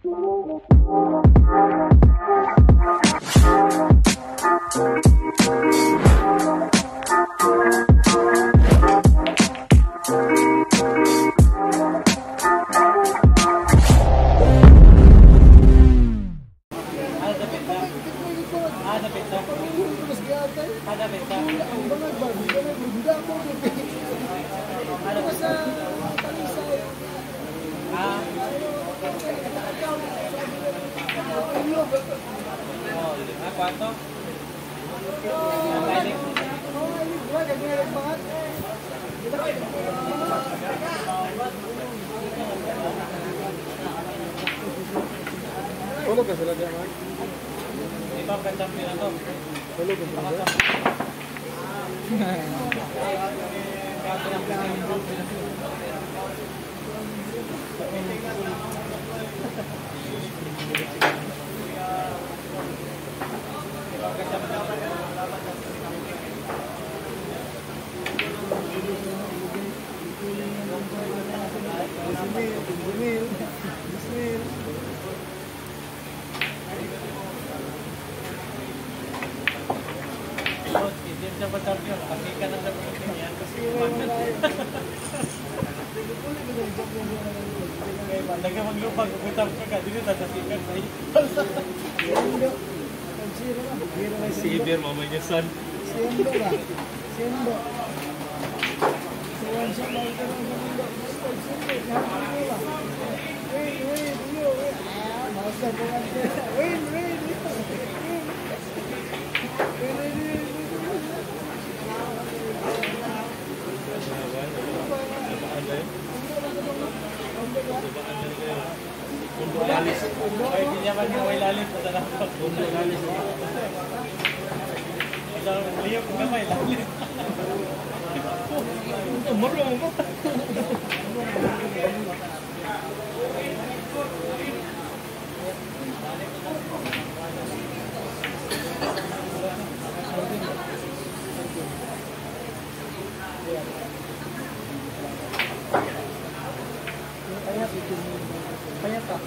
Tulog ka sila diyan, man. Ito ang gandang pinato. Tulog ka sila diyan. Bismil. Hindi siya ba champion? Kasi ka nang champion yan. Kasi Daga maglupag, pupunta ka ka. Dito tatasikan na si Iber, mamay niya son. Siendo ba? Siendo. Siwan siya ba ito ng mundo? Mundo alis. Ay, di naman yung way lalis. Mundo alis. Isang liyok na may lalis. Marunong mo. Kaya ka.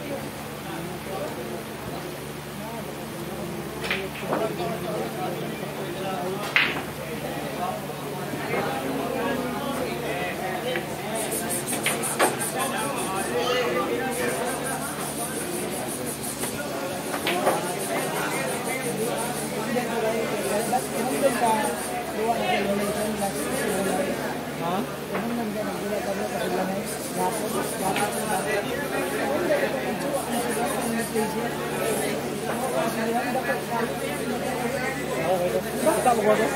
Kita mo ba ito?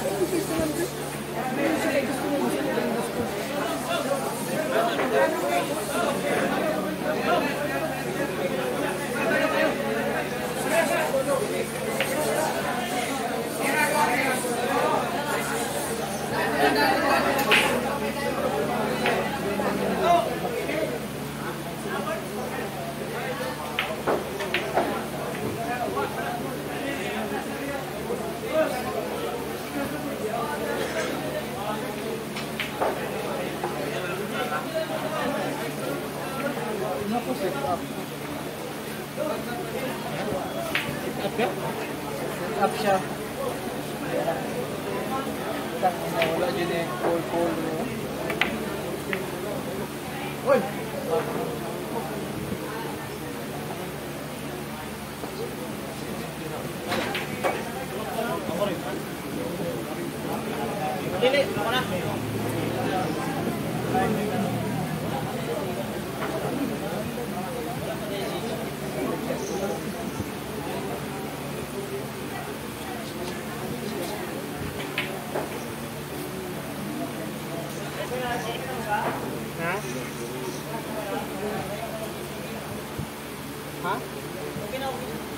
Naku, set up. Set up ka? Set up siya. Tak, wala dyan eh. Cold. Uy! Dili, ako na. Ha? Ha? Okay na.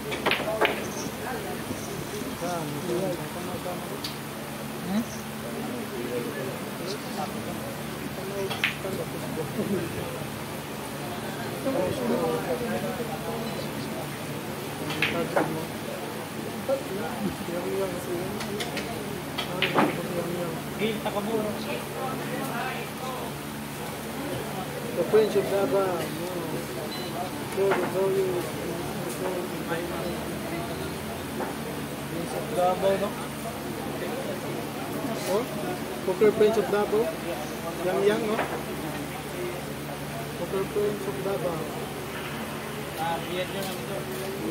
Gilta ka mo. The Prince of Daba. Prince of Davao, no? Oh, Poker Prince of Davao. Yang, no? Poker Prince of Davao. Biyad nyo lang ito.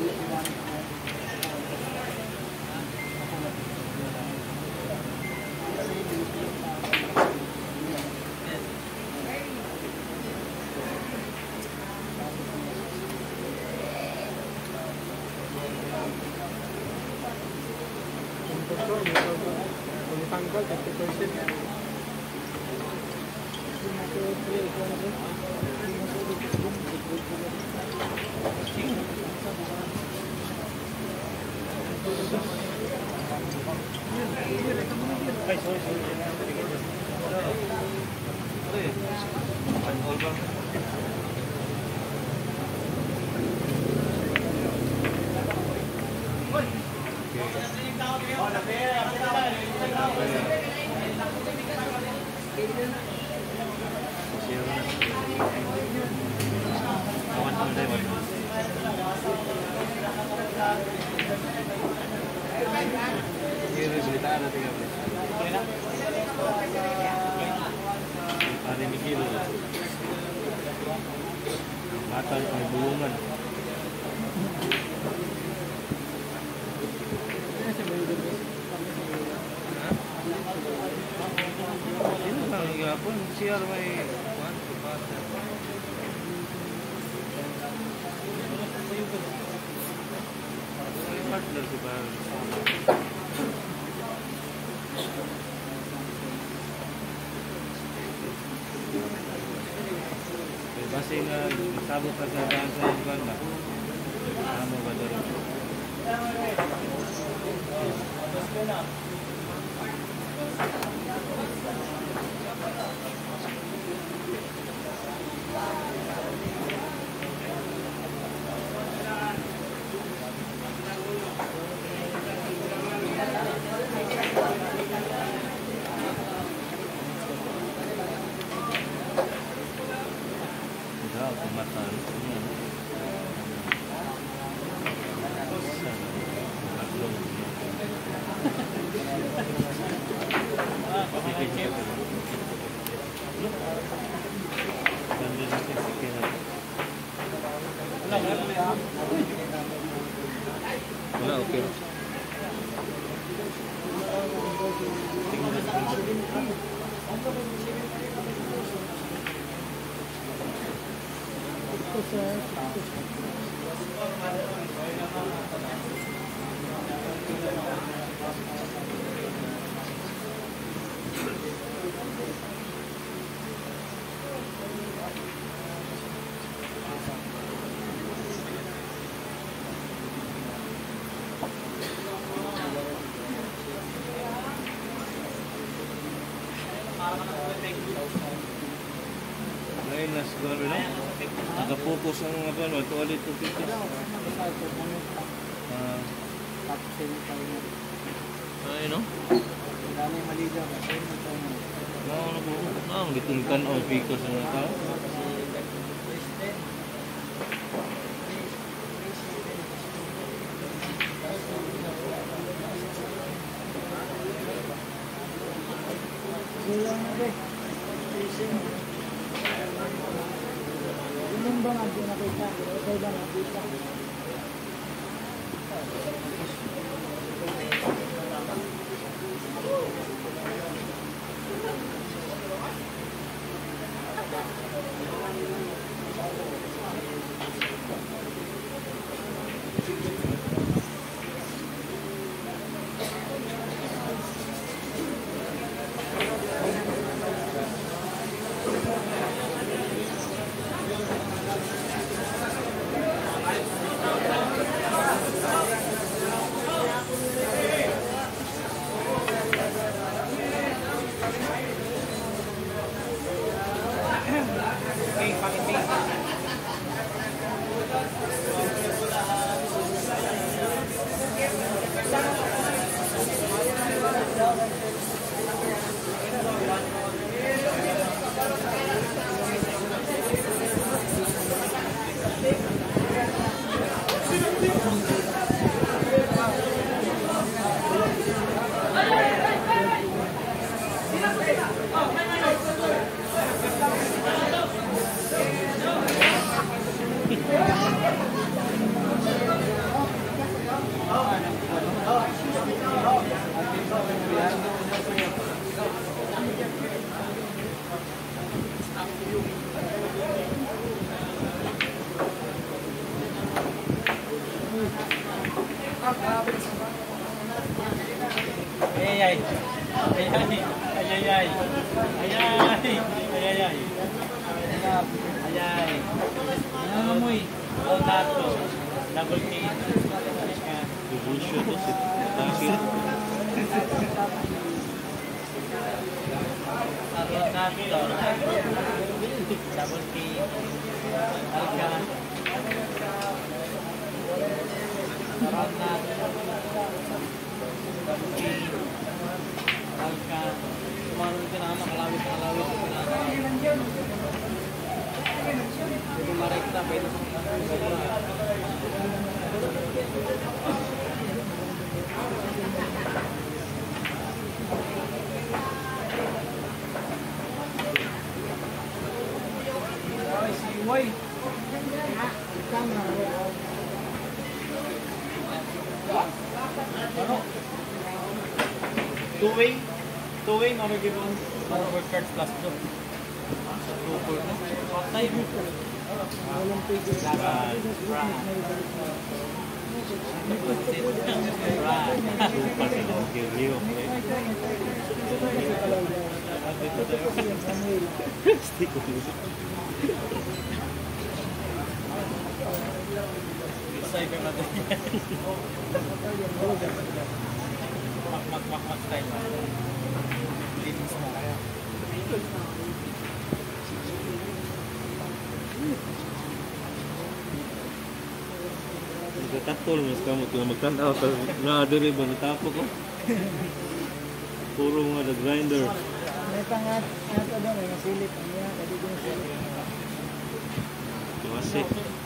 Kung tanggal, 50%. Ay, sorry. Hari ni kilo. Mata ni bulungan. Ini kan ya pun siar may partner ko ba? Kasi nga sabot ka sa daan sa iban ba? Ano ba doon? Kumatan. Wala, okay. Ngayon na siguro na. Nakapokus ang mga ba, ito ulit ito pito. Ay no? Dami maligaw. Ano po? Ang ditungkan o piko sa mga tao. Kulang na ba? Yung ba nga din nakita? Okay ba nakita? Ayayay. Ayayay. Ayayay. Ayayay. Ayayay. Ayayay. Ano mo eh? Oh, nato. Double K. Evolution to si Takir. Nato. Double K. Alka. Alka. Sumarunod ka na makalawit. Hindi marekta, pwede Two-way, makikipon. Forward cards plus 2. Sa trooper, no? Patay mo. Laban. Super si Loki Rio. Stick ko dito. Cyber natin yan. Mak style. Ladies mo kaya. Nagkatol mas kamot nga magtanaw nga diri ba natapo ko. Puro mga the grinder. May pangat ato daw may silip niya kadi din silip. Kasi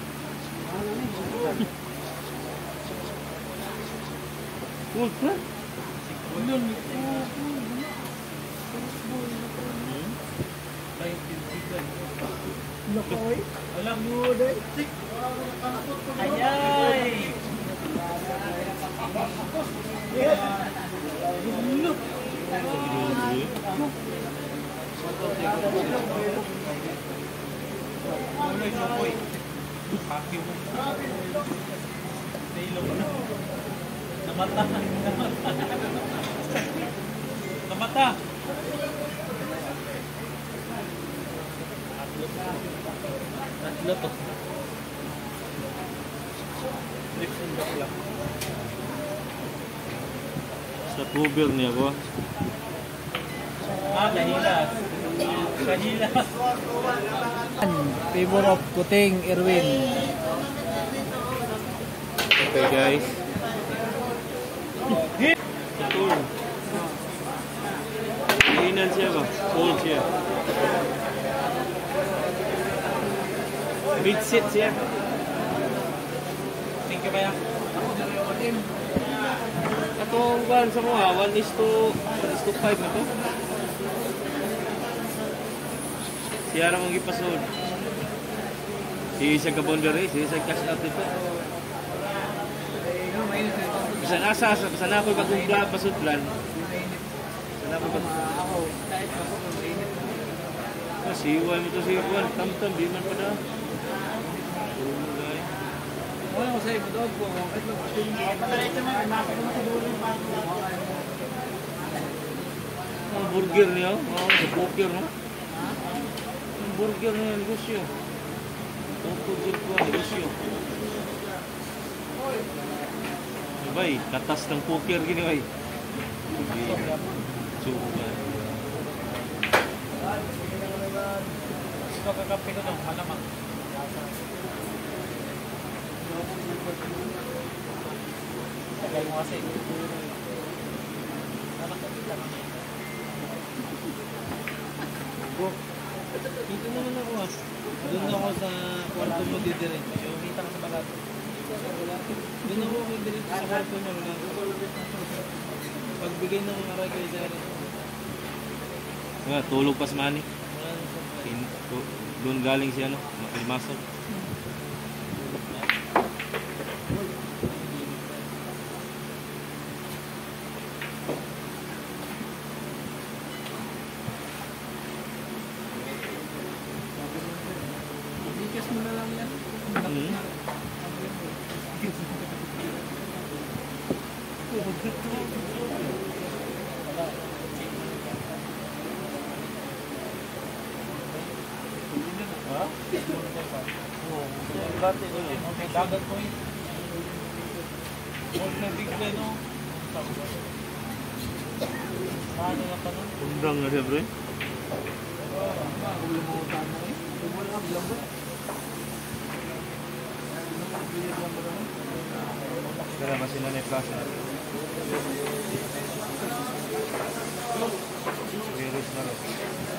cool pa. Lokoy. Alam mo dai. Ayay. Mulai lokoy. Paki mo. Tayo mo. Namata. Namata. Tatlo to. Lipson bakla. Sa cover niya ko. Kahilas. Kahilas. Favor of Kuting Erwin. Okay guys. Ito. Inan siya ba? Cold siya. Mid-sit siya. Thank you kaya. Atong ban sa mga 1:5 na to. Siya ra mong gipasod. Si isa ka boundary, si isa cash out dito. Bisan asa, bisan ako bagong vlog pasod plan. Bisan ako bagong siway mo to siya kuwan, tam-tam, di man pa na. Wala ko sa'yo, dog ko. Ang burger niya, sa poker, no? Ang burger niya, negosyo. Poker ko, negosyo. Bay, katas ng poker gini, bay. Suka. Ito kakape ko daw, malamang. Tagal mo kasi. Dito naman ako ah. Doon ako sa kwarto mo didiretso. Kita ka sa balat. Doon ako didiretso sa kwarto mo. Pagbigay ng aray kayo dyan. Tulog pas mani. Doon galing si ano, Makilimasok. Bigas mo na lang yan. Ha? Dati ko yun. May dagat ko yun. Huwag na big na, no? Paano na pa nun? Undang na siya, bro. Kaya masih na plaza. Virus na rin.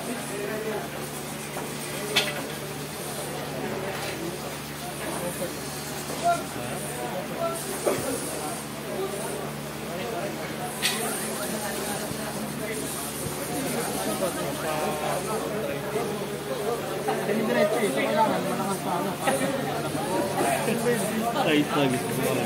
Diretso eh. So, kailangan malakas pa ano. Kahit lagi sa mga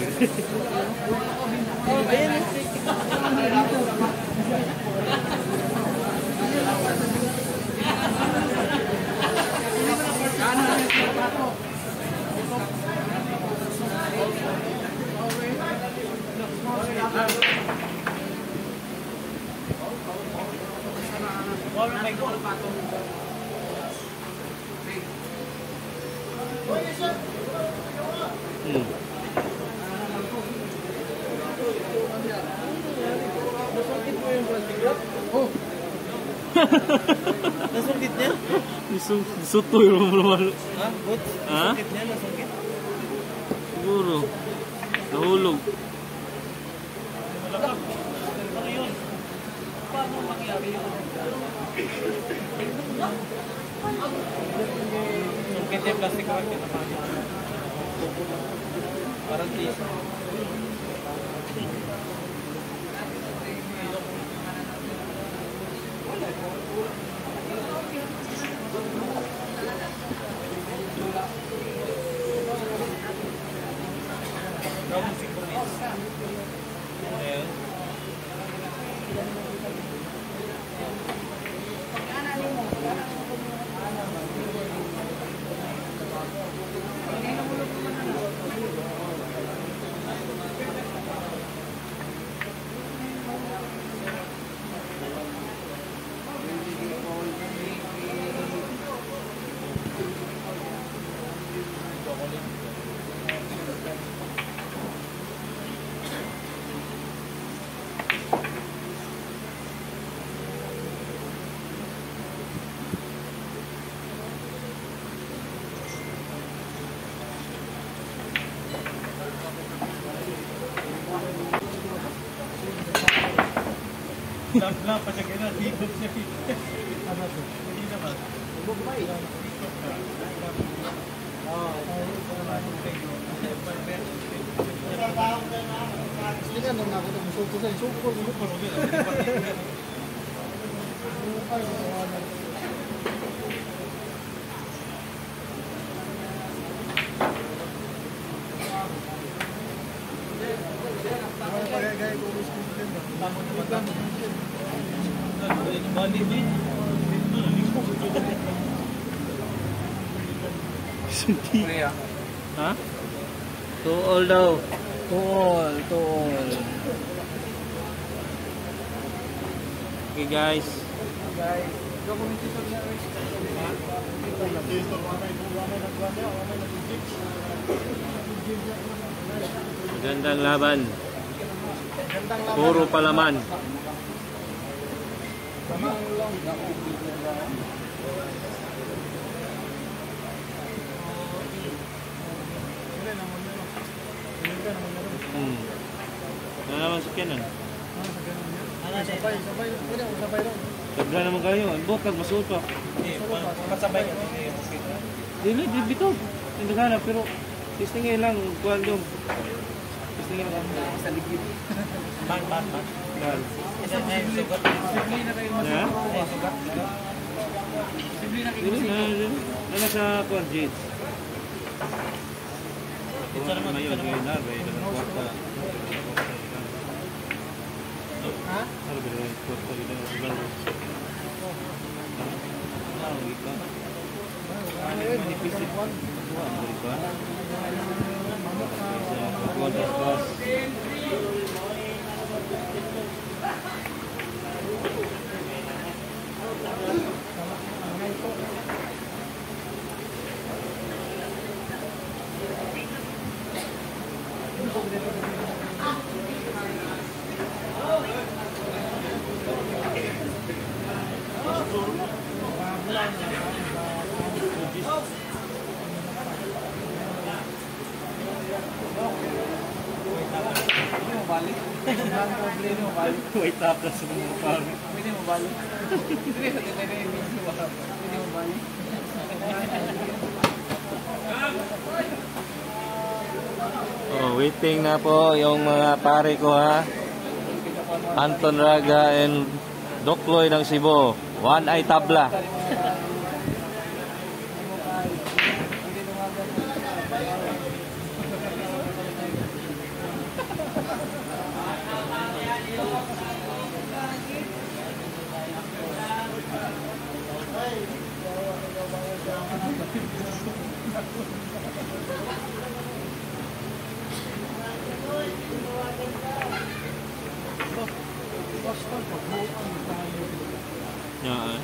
Nasungkit niya? Suto yung malo. Ha? Boots? Ha? Nasungkit niya? Nasungkit? Siguro. Nahulog. Ano yun? Paano mangyari yun? Sungkit niya plastic wrap yun. Parang case. Lang pa siya gano'n, higop siya. Ano to? Hindi naman. Higop ba eh? Higop ka. Hindi ka nung ako nung suko sa suko. Ha? Too old daw. Too old. Okay guys. Gandang laban. Puro palaman. Ano naman sa kanan? Sabay ron. Sabra naman kayo. Ang bukag, masuot pa. Pasabay ka. Dili, dito. Hindi ka na, pero testingin lang. Kuhan doon. Testingin lang. Sa ligid. Man. Yan. Sugat. Sibli na kayo mas. Ha? Sugat. Sibli na kayo Dili, na sa kuhan, Jade. Ito naman. Mayon, ngayon na. May naman kwarta. Ha? Ano ba naman kwarta? Ito na sa balo. Ano ito? Ano yun? Manipis ito. Ano ba? Kuhan, boss. balik. Ang problema mo balik. Wait up na sa mga pare. Pwede mo balik. Hindi, sa tinay yung video. Pwede mo balik. Oh, waiting na po yung mga pare ko ha. Anton Raga and Dokloy ng Cebu. One Eye Tabla. Yeah.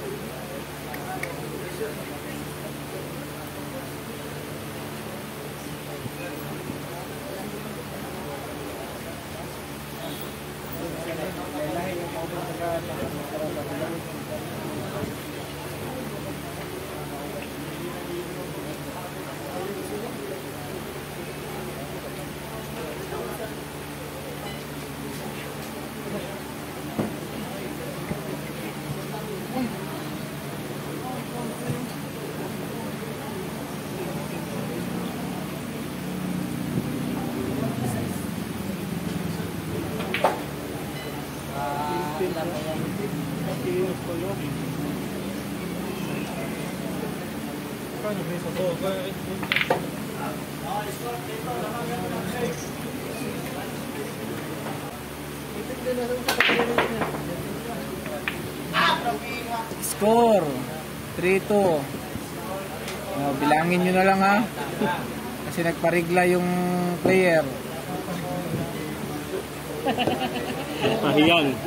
Score 3-2. Bilangin nyo na lang ha. Kasi nagparigla yung player. Pahiyang.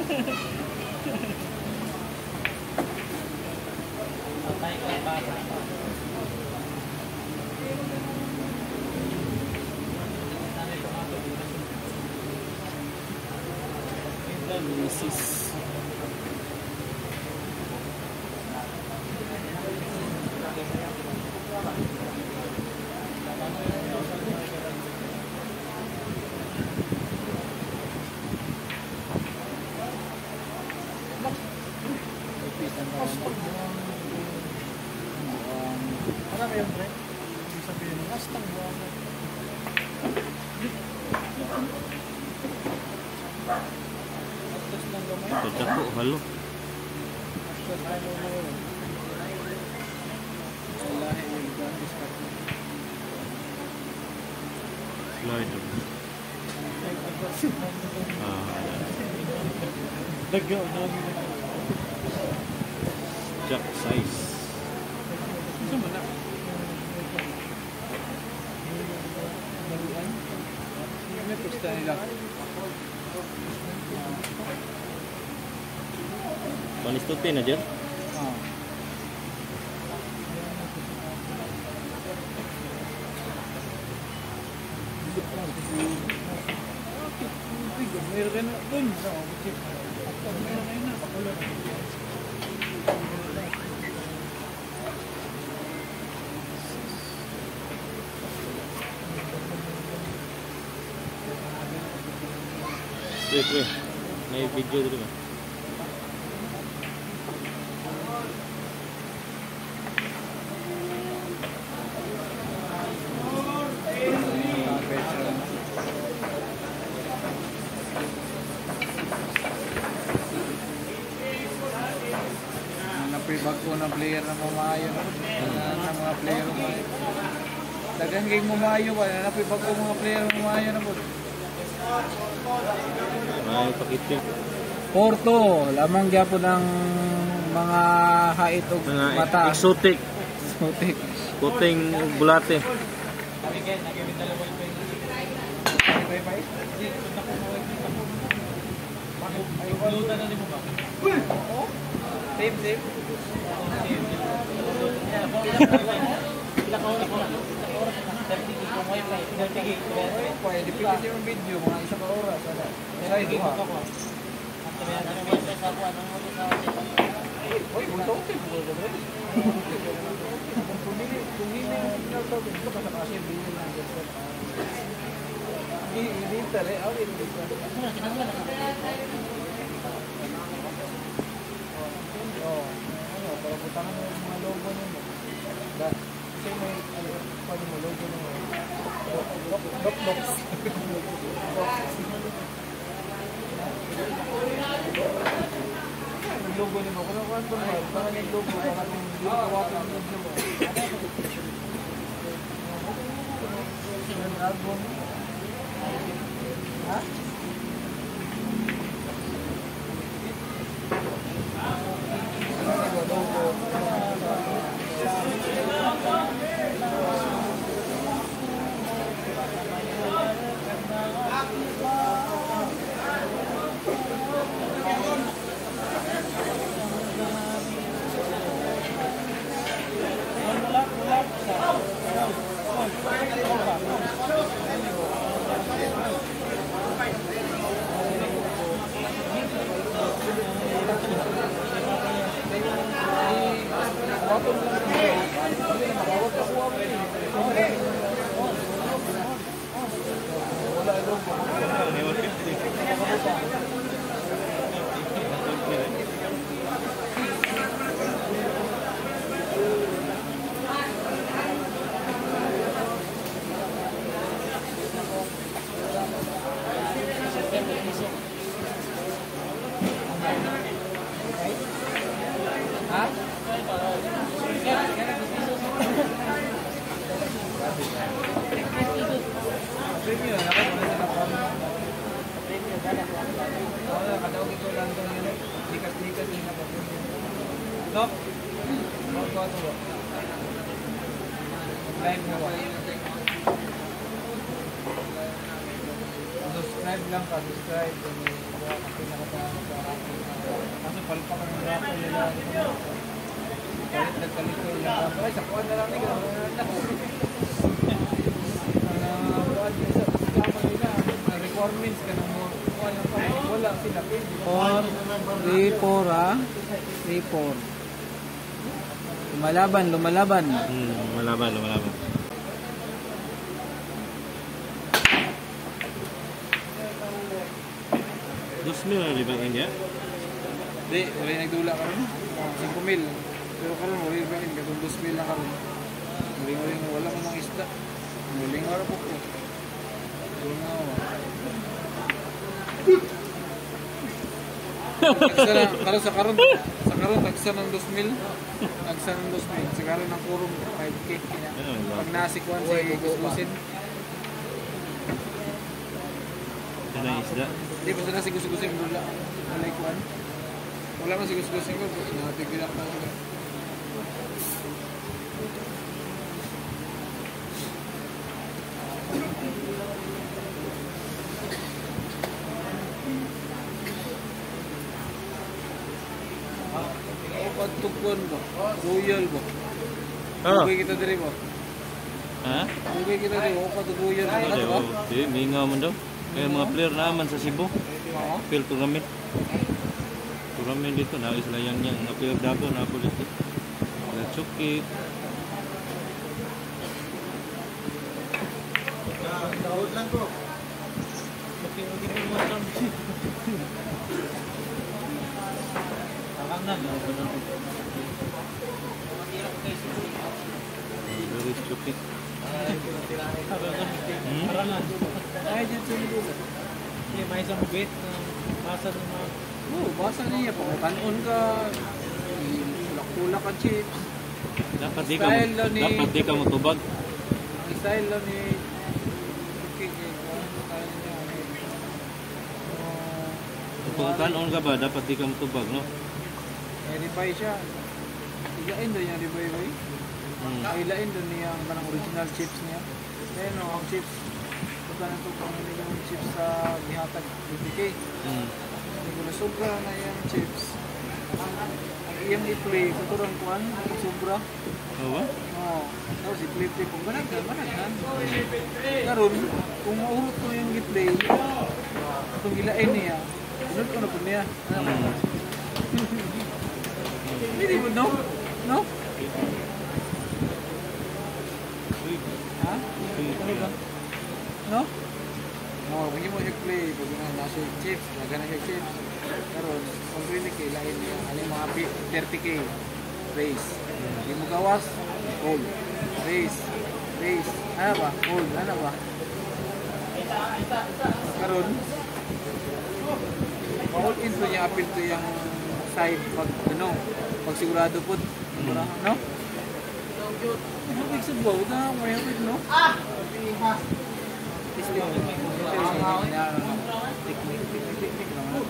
Marami yung pre. Ibig sabihin, hastang buwan. Dako, halo. Slide. Jack size. Panistutin aja. Pre, may video dito ba? Napibag ko ng player na mamayo ng mga player mo. Dagang game mamayo ba? Napibag ko mga player na mamayo na po. May pakityo. Porto, lamang gyapon ng mga hait o Mga mata. exotic. Exotic. Puting bulate. Depende yung video, mga isang oras. Uy, bulto ko kayo. Kung hindi yung pinagtawag, ito ka sa kasi bilhin ng Hindi tali. Hindi oh, ano, para butangan mo yung mga logo nyo. Kasi may, paano mo, logo nyo. Doc. Yung logo nyo mo, kung ano ba, para yung logo, para yung kawakan yung logo mo. Yung album. Ha? Dok, mau tuh, live mo ba? Subscribe lang ka, subscribe. Kasi nakatahan sa akin. Kaso palpa ka ng rapo nila. Kalit nagkalito yung rapo. Ay, sakuan na lang nila. Requirements ka ng mga wala sila. 3-4 ha? 3-4. Lumalaban. Lumalaban. 2,000 na libain niya? Hindi, wala nagdula ka rin. 5,000. Pero karon wala libain. Katong 2,000 na ka rin. Muling wala mo ng isda. Muling wala po ko. Sa karon tagsa ng 2,000. Tagsa ng 2,000. Sa karon ng kurong 5K. Pag nasikwan sa gugusin. Ano yung isda? Hindi pa sana sigus-gusin mo wala. Wala ikuan. Wala man sigus-gusin ko. Natigilak na sila. Pagtukon ba? Royal ba? Bugay kita diri ba? Ha? Bugay kita diri. O patuguyal ba? Hindi, mingaw mo daw. Kaya mga player naman sa Cebu. Field tournament. Tournament dito, nais layang niya. Nga player dapo, napo dito. Natsukit. Daud lang ko. Very stupid. Ay, dyan sa nila. May isang bit na basa ng mga... Oo, basa niya. Pagkakanon ka, kulak-kulak ka chips. Dapat di ka matubag. Ang style lang ni... Kung kanon ka ba, dapat di ka matubag, no? May ribay siya. Ilain doon yung ribay boy. Ilain doon niya ang kanang original chips niya. Kaya no, ang chips. Punta na ito kung hindi yung chips sa bihatag BBK. Hindi ko na sobra na yung chips. Ang iyang i-play, kuturang kuhan, sobra. Oo ba? Oo. Tapos i-play kung managdan. Karon, kung maurot ko yung i-play, itong ilain niya, sunod ko na po niya. Hindi mo, no? No? Ha? Ano ba? No? Oh, hindi mo i-play pag nasa chips, nagana siya chips. Pero kung really kay lain niya, ano yung mga 30k race. Hindi mo gawas, hold. Race. Ano ba? Hold. Ano ba? Karon, all into niya appeal to yung side pag ano, pag sigurado po, no? Ano big sabaw na may hapit, no? Technique naman.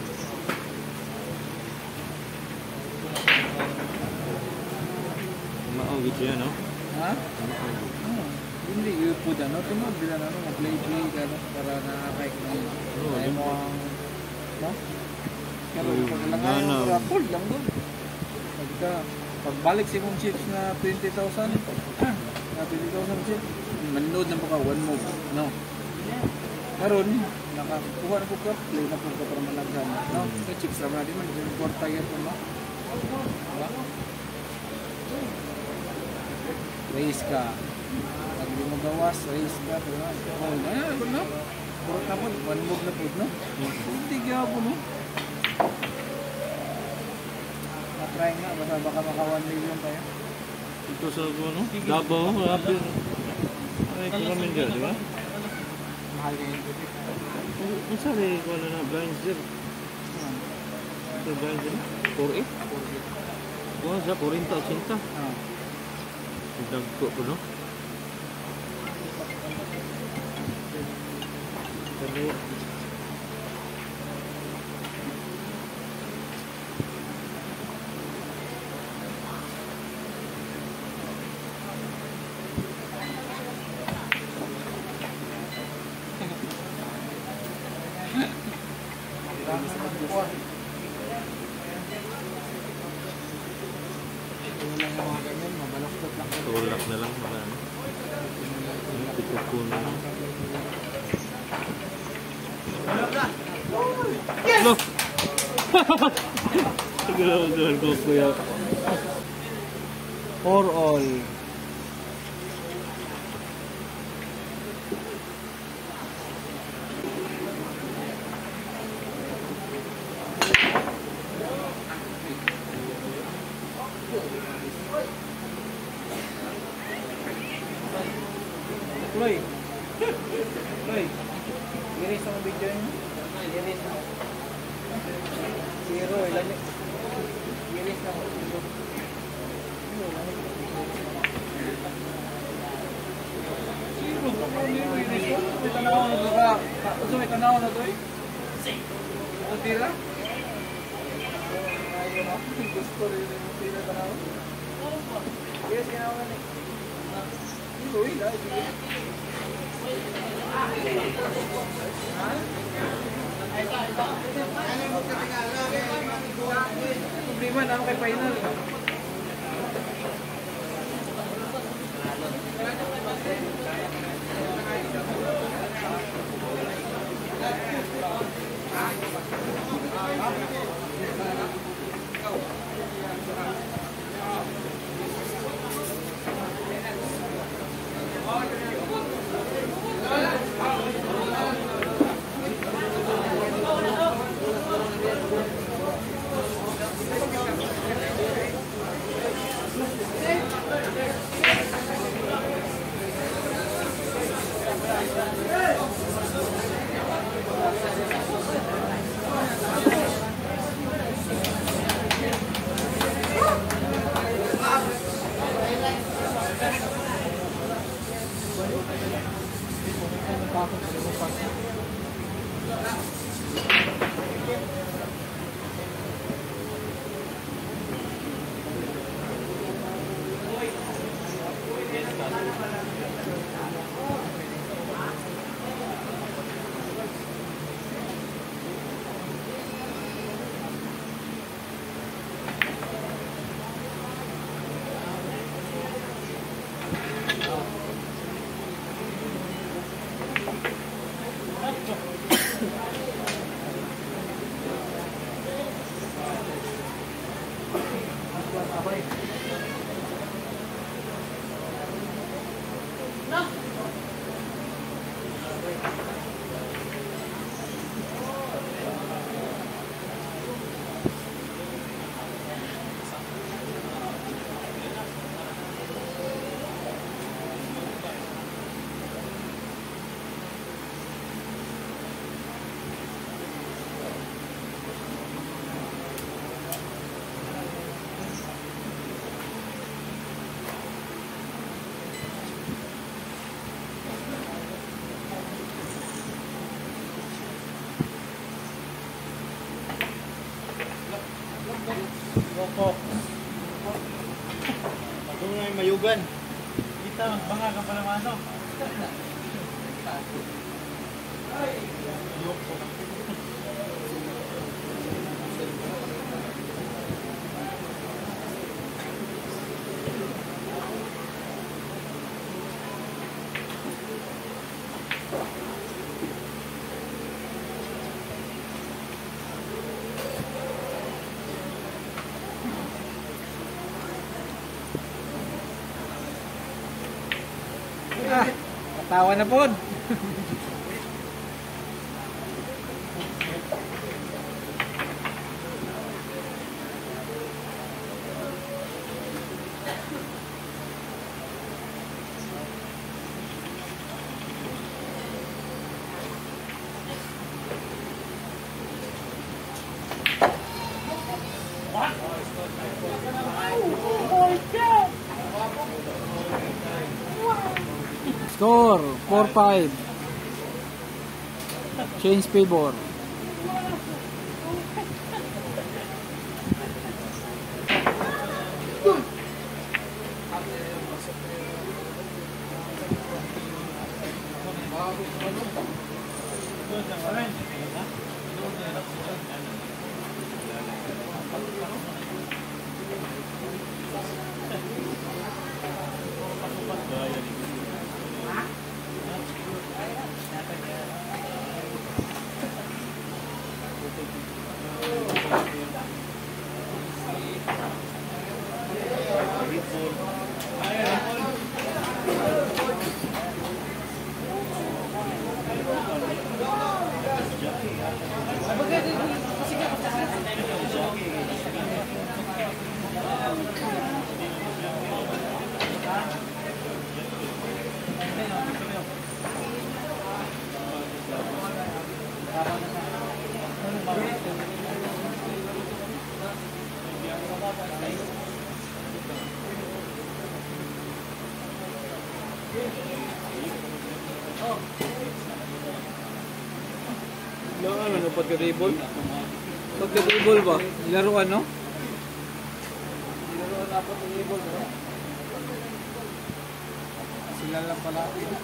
Maawit siya, no? Ha? Hindi, yung po dyan, no? Tunod bila na, mag-play gano'n, para nakakaik na yun. Kaya mo ang, no? Pero pag lang nga, pull lang doon. Pagbalik si mong chips na 20,000, na 20,000 chips, maninood na po ka, one move, no? Karon, nakakuha na po ka, play na po ka para managhan, no? Kaya chips naman natin, yung kwarta yan po, no? Diba? Raise ka. Pag di mo gawas, raise ka. Hold. Ano no? Purot na po. One move na po, no? Hindi kaya po, no? Na-try nga. Baka maka 1 million tayo. Ito sa ano? Davao, rapid. Ay, kuramin ka, di ba? Mahal kayo yung tubig. Ang sari ko na blinds din. Ito blinds din? 4-8? Buwan sa 40-80. Dagko ko, no? Pero tulak na lang para ano. Tikot ko na. No! Galaw ko kuya. For all. Loy. Iris ang video niyo. Iris. Zero. Ilan yun? Iris ang video. Zero. May tanaw na ito ka. May tanaw na ito eh. Ang tira? Ayaw na. Gusto rin yung tira tanaw. Iris ginawa na eh. Uy, dahil sige. Problema na ako kay final. Oh, Ito nga yung mayugan. kita, magbanga ka pa naman, no? Ah, tawa na po. Score 4-5. Change favor. Ano pagka-dribble? Pagka-dribble ba? Laruan, no? Laruan dapat ang dribble, no? Sila lang pala.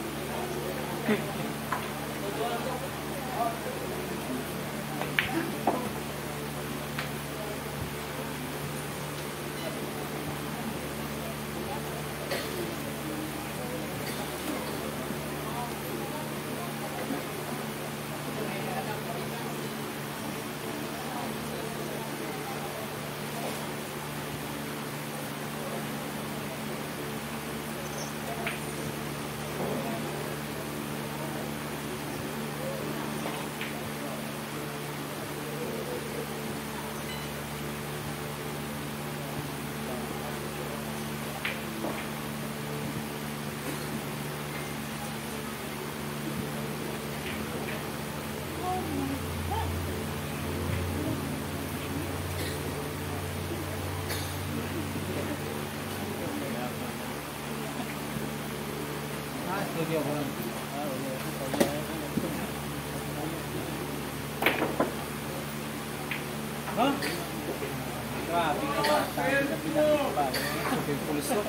Studio ko. Ha? Grabe ka ba? Tayo na pinakita. Sabi pulis ko.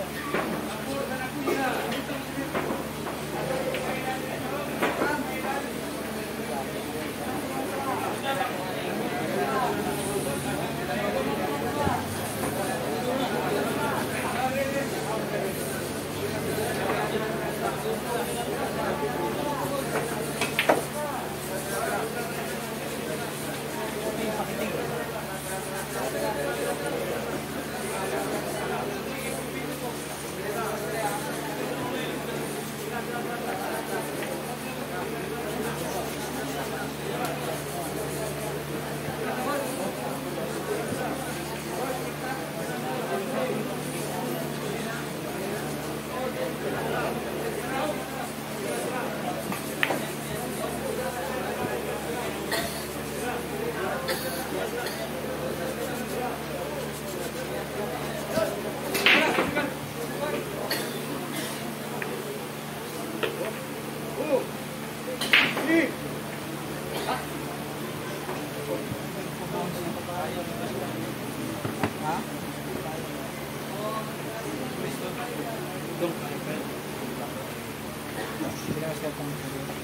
siya kung sino.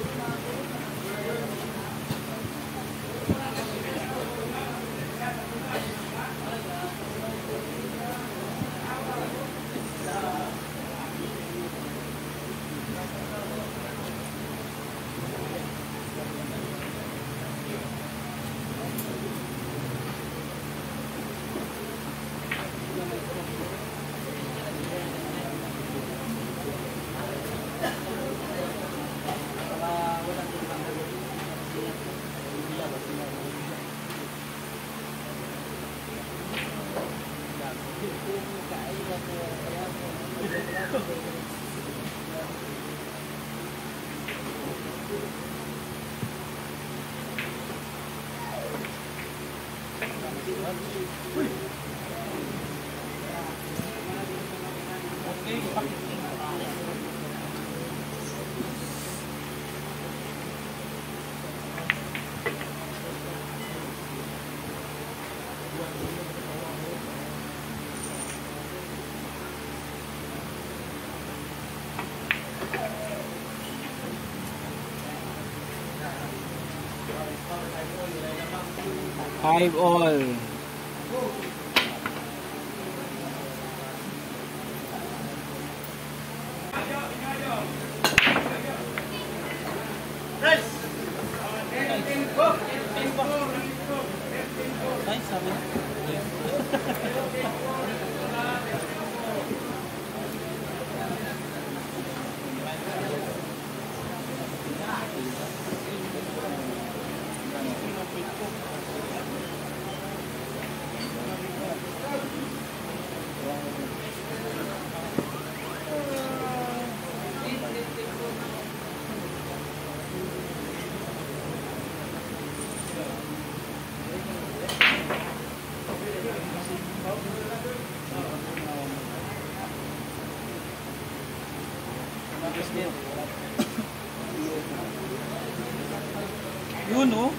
5 all. Ay, sabi. Yun oh.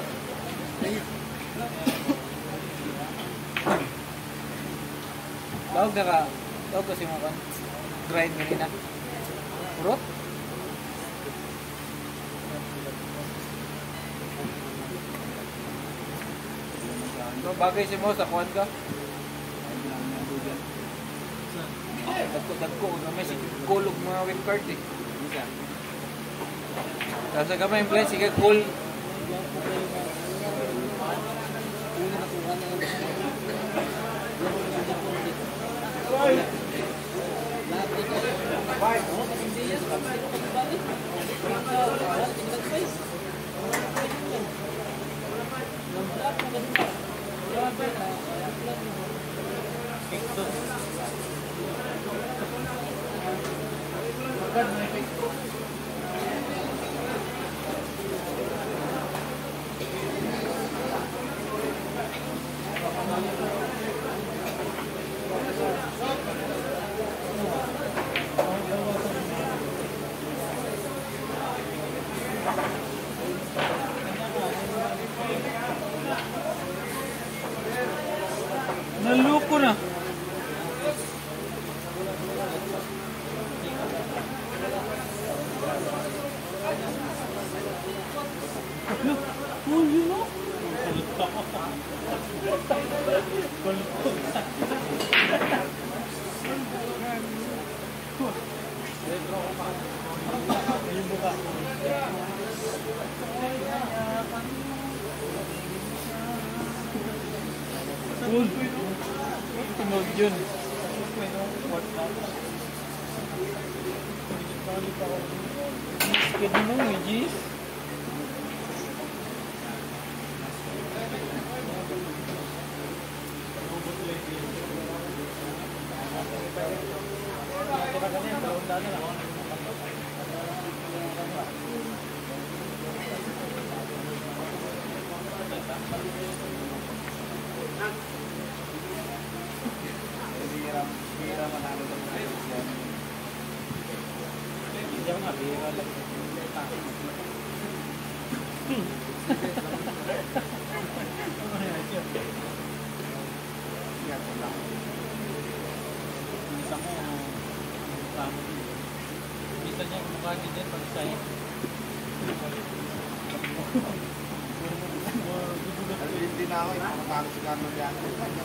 Tawag na ka. Tawag kasi mo kan. Grind kanina. Puro? So, bagay si mo sa kuwan ka. Dagko. May si kulog mga wind card eh. Nasa gamay yung plan, sige cool. Naloko na. Oh, you know? Tunog yun. Skid mo, Luigi. Kita niya kung mukha niya din pag sa'yo. Hindi na ako, makakalo si Carmen yan.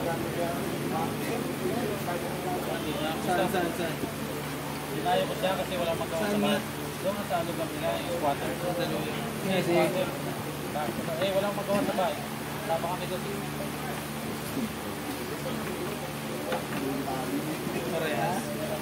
Saan? Dinayo ko siya kasi wala magawa sa bahay. Doon sa lugar nila, yung squatter. Yes, Walang magawa sa bahay. Wala pa kami doon. Parehas.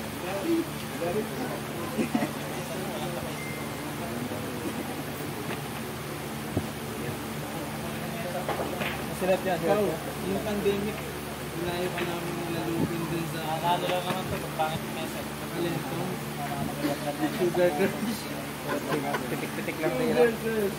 Masarap yan. Wow, yung pandemic, layo pa namin nilalupin dun sa Nakakalo lang naman ito, kung pangit yung mesa. Alento. Sugar crush. Pitik-pitik lang nila. Sugar crush.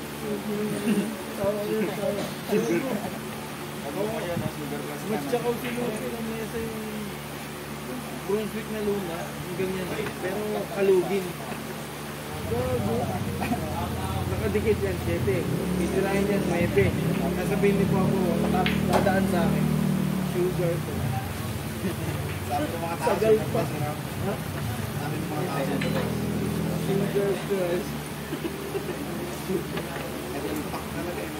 Ano mo yan, sugar glass ka Mas na. tsaka sinusin ang mesa yung Brunswick na luna, yung ganyan. Pero kalugin. Gago. Nakadikit yan, 7. Itirahin yan, 9. Nasabihin ni Papa, dadaan sa akin. Sugar crush. Sabi ng mga tao, Sagal sugar pa. glass, ano? Ha? Sabi ng mga tao, sugar glass. Sugar crush. Ito yung pack talaga eh.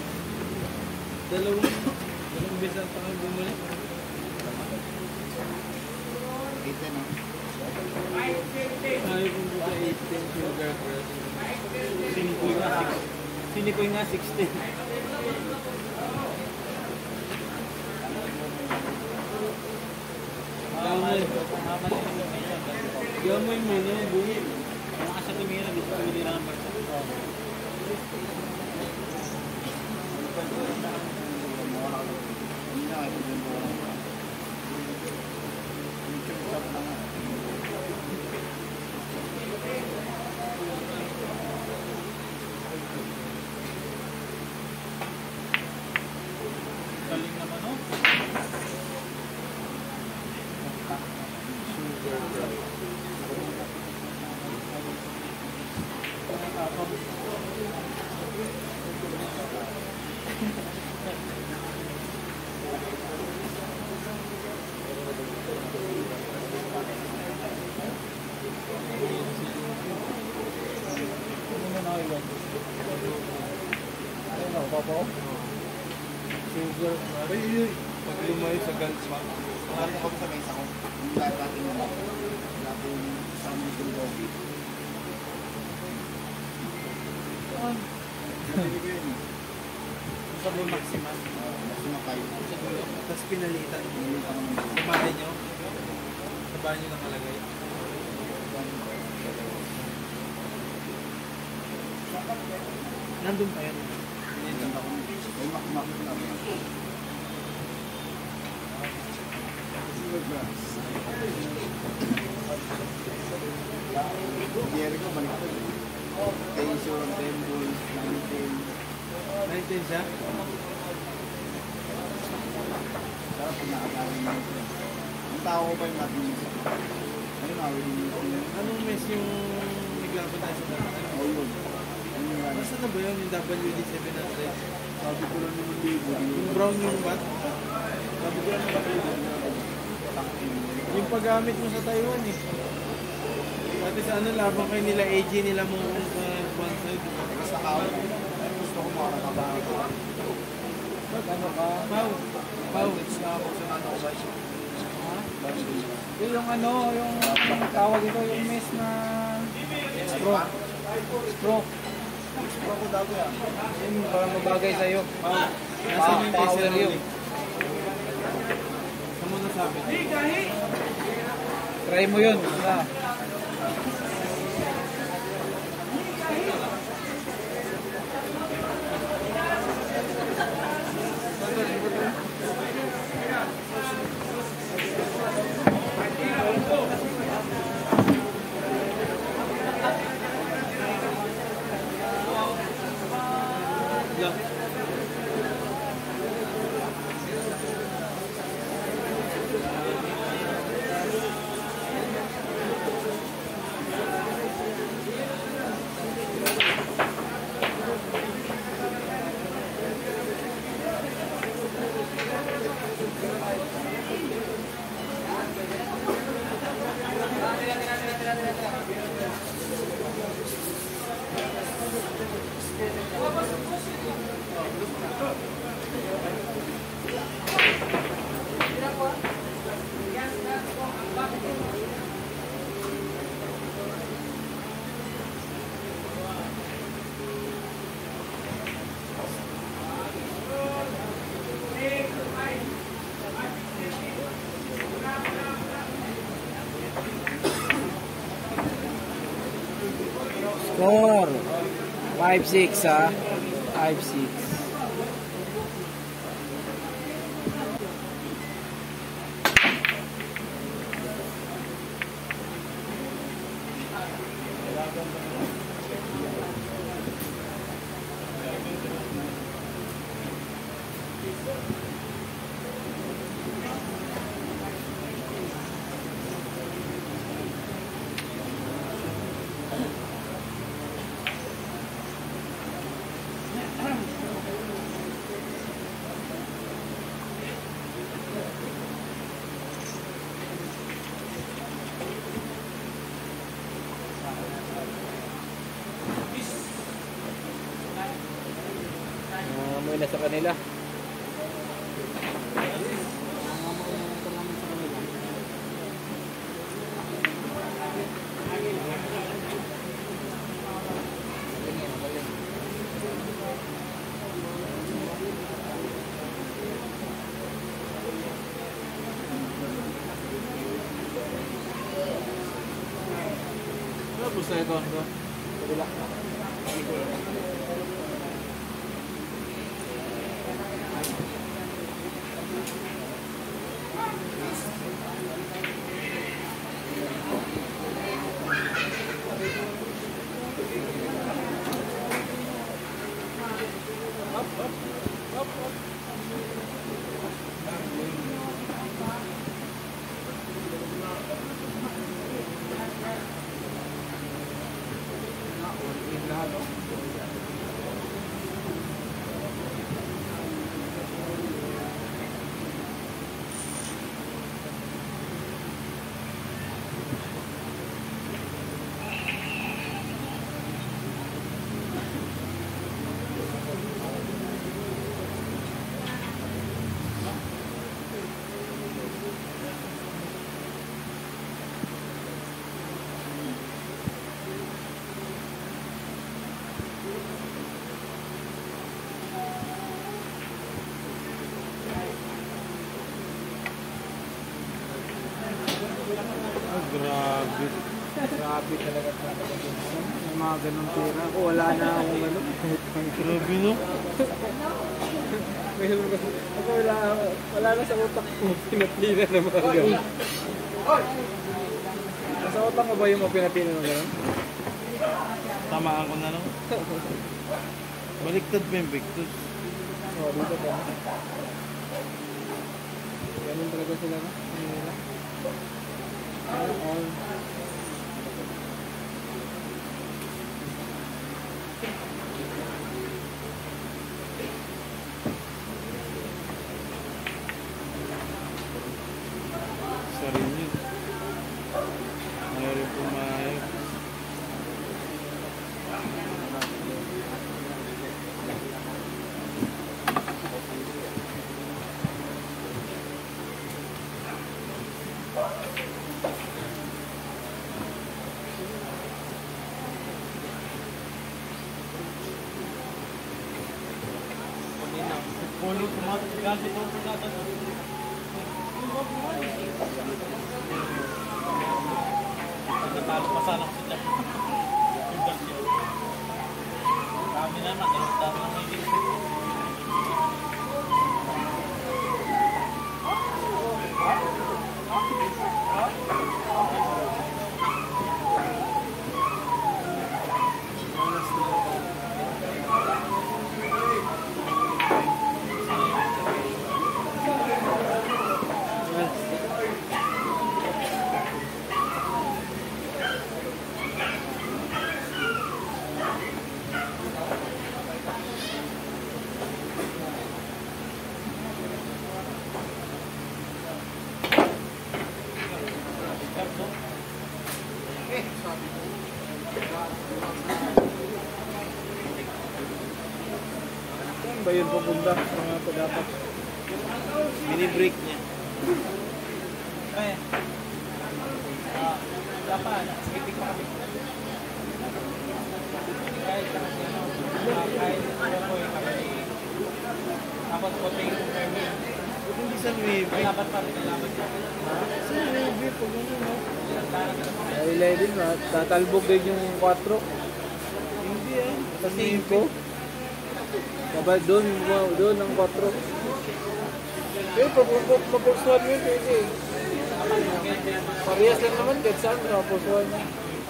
Dalawang beses pa kami bumuli. 8 no? Ayaw kong buka 18 sugar crush. Sinikoy nga 16. Gamay. Gamay mo na, bunyi. Mga sa tumira, gusto ko hindi lang ang Hindi na, ito yung mga YouTube shop na nga. galing naman, no? Sugar crush. Pag lumayo sa Gansma. Marami ako sa mesa ko. Yung dating sa amin yung Gobi. Nabili ko yun eh. Sa may Maxima. Sumakay. Tapos pinalitan. Hindi pa naman Sa bahay nyo. Sa bahay nyo nakalagay. Nandun pa yan. Pinilitan ako. May makmak kami. Sugar glass. Jericho, balik ko. Tension, Temple, Plantain. 19 siya? Sarap pinakagaling mo ito. Ang tao ko pa yung natin isa. Ano na, willing mo ito. Anong mess yung naglaban tayo sa dati? Oo yun. Ano yung gano'n? Basta na ba yun yung WD-700? Sabi ko lang naman libo. Yung brown yung bat? Sabi ko lang naman libo. Tangkin. Yung paggamit mo sa Taiwan eh. Pati sa ano, labang kayo nila AG nila mo sa one side. Sa kawin. Gusto ko makakabahan ko. Ano ka? Pau. Pau. Na ako sa ano ko ba siya? Yung ano, yung tawag ito, yung mess na stroke. Stroke. Gusto ko dago yan. Yung parang mabagay sa'yo. Pau. Nasaan yung taser yun? Saan mo nasabi? Try mo yun. 4, 5, 6 ha. 5, 6. Amoy na sa kanila. Tapos na ito. Kabila. Grabe. Grabe talaga. May mga ganun pera. Ako wala na akong ano. Grabe no? Ako wala na sa utak ko. Pinapila na mga ganun. Sa utak mo ba yung mga pinapila na ganun? Tamaan ko na no? Baliktad pa yung Victus. Oo, dito pa. Ganun talaga sila no? All. Sarili. Mayroon pumayag. Polo tumatas ganti po sa data. Natalo pa sana ko siya. Kami na nakalutang ng higit. Saan ba yun pupunta? Mga pa dapat. Mini break niya. Kaya. Dapat, skipping pa kami. Kahit kasi ano, kahit ano po yung kami. Tapos po tayo yung farewell. Hindi sa Nueve. Laban pa rin, laban pa rin. Sa Nueve, pag ano no? Ay, din na. Tatalbog din yung 4. Sa 5. Babay doon ng 4. Pero papusuan mo yun, pwede. Parehas lang naman, kahit saan, papusuan mo.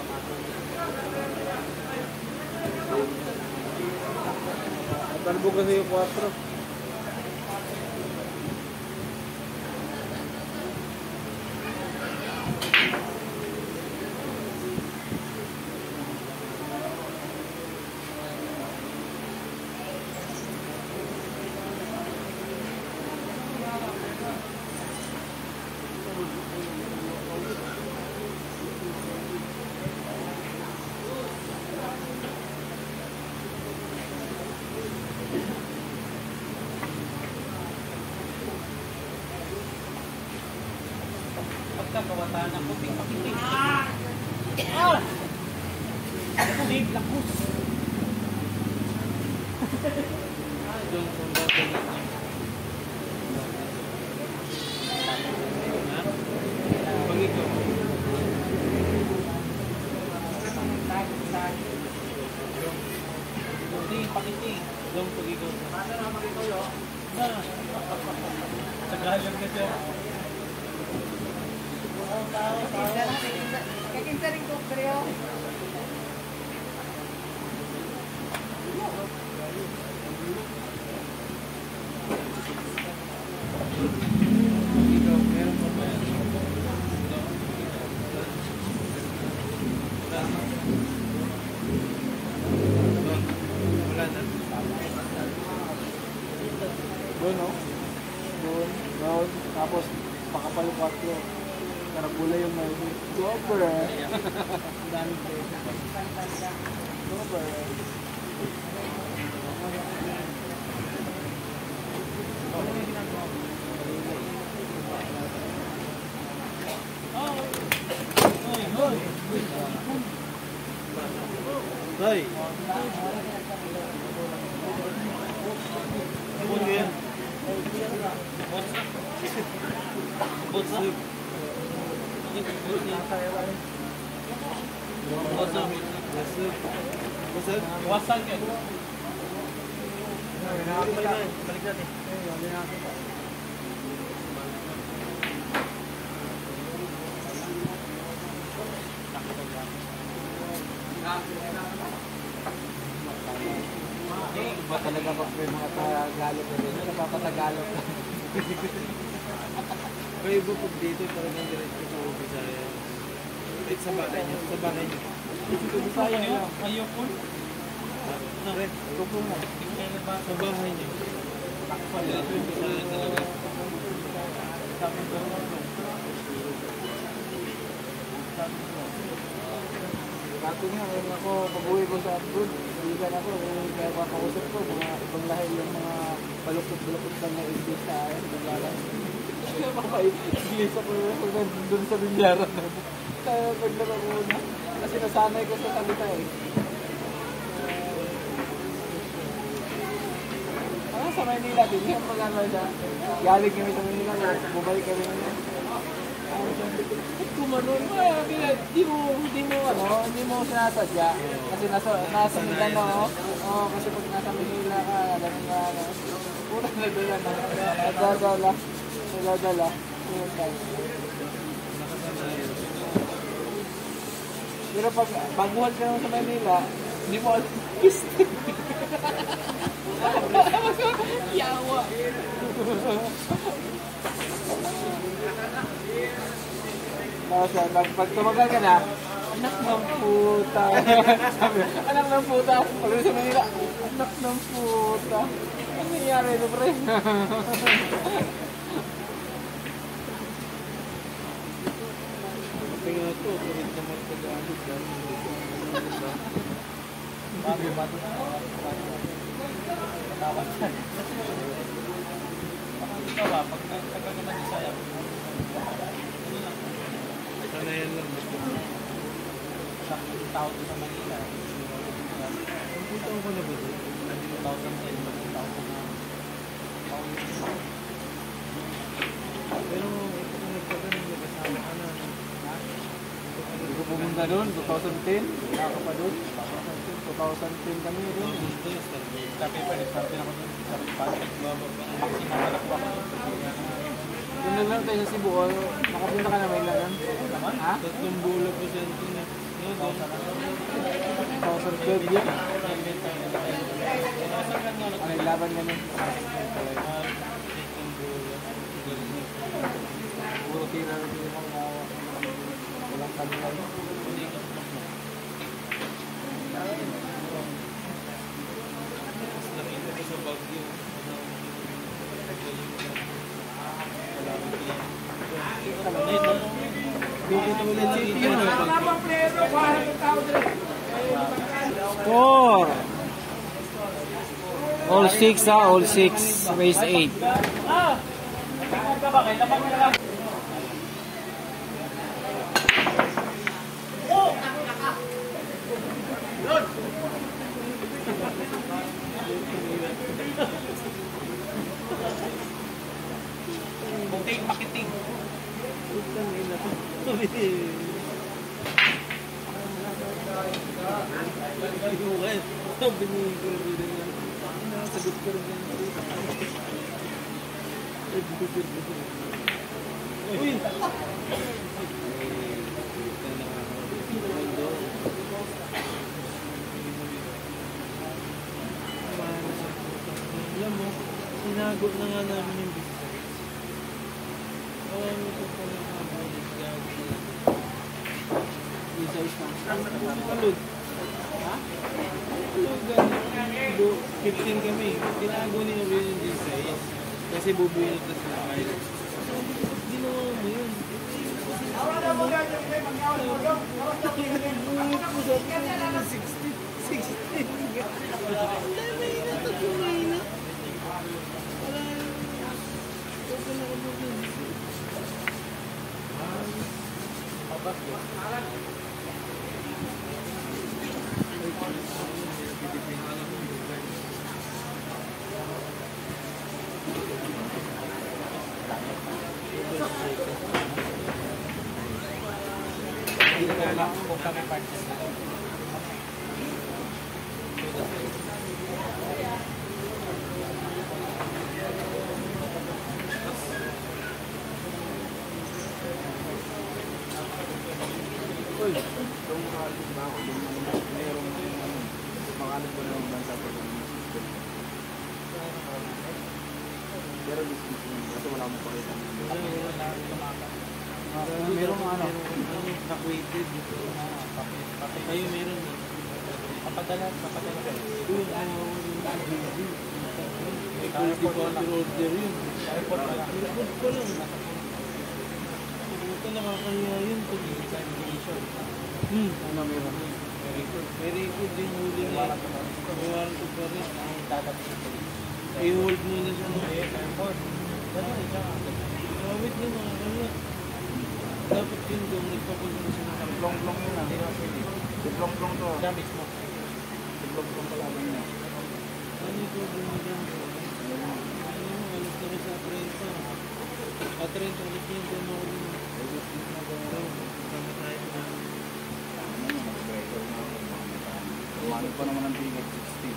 Talbo kasi yung 4. Pagkakawata ng puting pakiting. Puting lakus. Puting pakiting. Dong pag-ikaw. Tagalog na siya. Kakinsa rin ko, pero Doon, no? Doon, tapos pakapal yung 4. Karagula yung may super. Ang dami ko. Super. Hoy. Ano yan? Botsuk. Wasak yan. Balik natin. Ba talaga pag may mga Tagalog na rin, napapatagalog ka. Kaya iba pag dito talagang diretso sa Bisaya. Wait, sa bahay niyo. Sa bahay niyo. Bisaya na. Ayoko. Ito po mo. Sa bahay niyo. Diretso yung Bisaya talaga. Dati nga, ngayon ako, pag-uwi ko sa abroad, bigan ako, kaya makausap ko, mga ibang lahi yung mga balukot-balukot lang na English sa akin, naglalang. Kaya maka-English ako doon sa binyaran na. Kaya naglaro ko na, kasi nasanay ko sa salita eh. Sa Manila din, yung mag-ano siya, galing kami sa Manila, bumalik kami na. Kumanon pa, hindi mo sinasadya. Kasi nasa Mindanao, kasi pag nasa Manila ka, alam mo na, pura nagdala na, nadadala. Pero pag baguhan ka naman sa Manila, hindi mo alam yawa. Pag tumagal ka na, anak ng puta. Sabi, anak ng puta. Pag sa Manila, anak ng puta. Ano nangyari ito, pre? Tingnan ko, kulit naman Tagalog. Bago na. Tawag yan. Ikaw ba, pag nagtagal ka na Bisaya, Sana yan lang. sa tao sa Manila. Ang taon ko na ba ito? 2010, 2000 na. Pero ito kung nagpagaling, nagkasama ka na. Hindi ko pumunta doon, 2010. Wala ka pa doon. 2010, 2010 kami rin. Sa paper, start din ako dun. Sa project. Maximum na nakuha ko. Kung naglang tayo sa Cebu, nakapunta ka na may lang? Ha? Tatlong bola po siya ito na. 2012 yun. Ano yung laban ganun? Puro tira rin yung mga walang kanila. Score! All 6 ha, all 6. Race 8. Buking makiting. Alam mo, sinago na nga namin yung business. Alam mo ito pala yung mga bonus gagawin. Isa-isa. Kalod. Ha? Kalod gano'n. 15 kami. Tinago ni Orion yung design. Kasi bubuyin ito sila kayo. Ginawa mo yun. Hindi ko alam kung kami partner na. Uy, itong makalit ba ako? Mayroong makalit ko na ng bansa ko. Pero business yun. Kasi wala akong pakita. Merong ano? Nakwaited. Kayo meron. Papadala kayo. Yung ano, may quality counter order yun. Airport pala. Airport ko lang. Ito nakakahiya yun. Examination. Ano meron? Very good yung huli niya. Kawalan ko pa rin. Ang dadating ko. I-hold muna siya. Airport. Ganun siya. Wait na mga kanya. Dapat yun kung nagpapunta siya ng Plong-plong yun ah. Plong-plong to. Siya mismo. Plong-plong kalaban niya. ano ito dumadaan. Ano, alas na rin sa 30. At 30 alas na yung gano'n. Sama tayo na. Umano pa naman ang bigat, 60.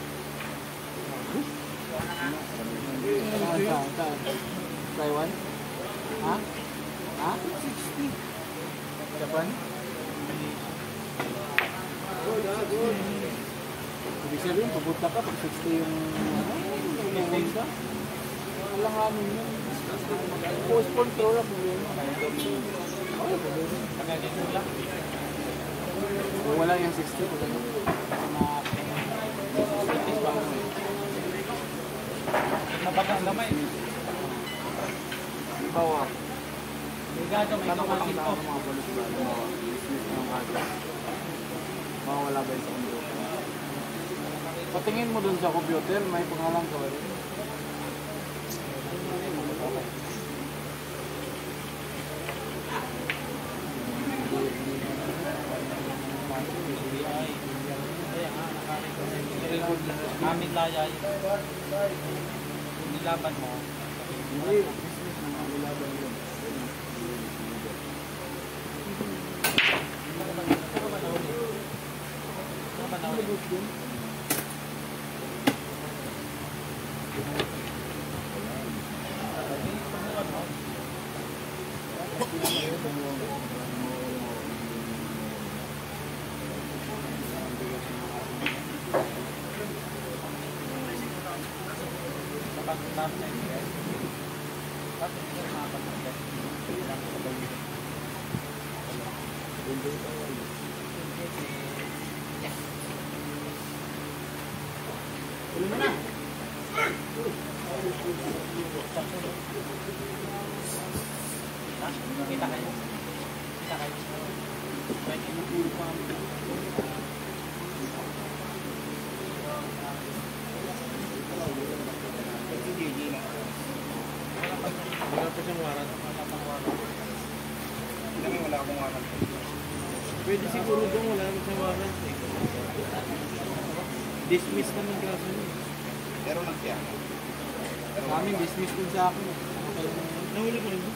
Saan? Taiwan? Ha? Ha? 60. Japan? Ibig sabihin, pupunta ka pag 60 yung ano, ka. Alanganin yun. Post control ako yun. Kung wala yung 60, wala na. Nabagang gamay. Bawa. Ligado may Tanong ko lang kapatid daw ko. ng mga balut ba? Mga business ng kagad. Mawawala ba yun sa mundo? Patingin mo dun sa computer, may pangalan ka ba rin? Amin laya yun. Kung nilaban mo, Hindi, business ng mga ilaban yun. ano ba nahuli? Kita kayo. Kita kayo. Pwede mo puro pa kami. Wala pa siyang waran. Wala akong waran. Pwede siguro doon, wala naman siyang waran. Dismiss naman kaso niya. Pero nagtiyan. Sa amin, dismiss din sa akin. Nahuli ko rin.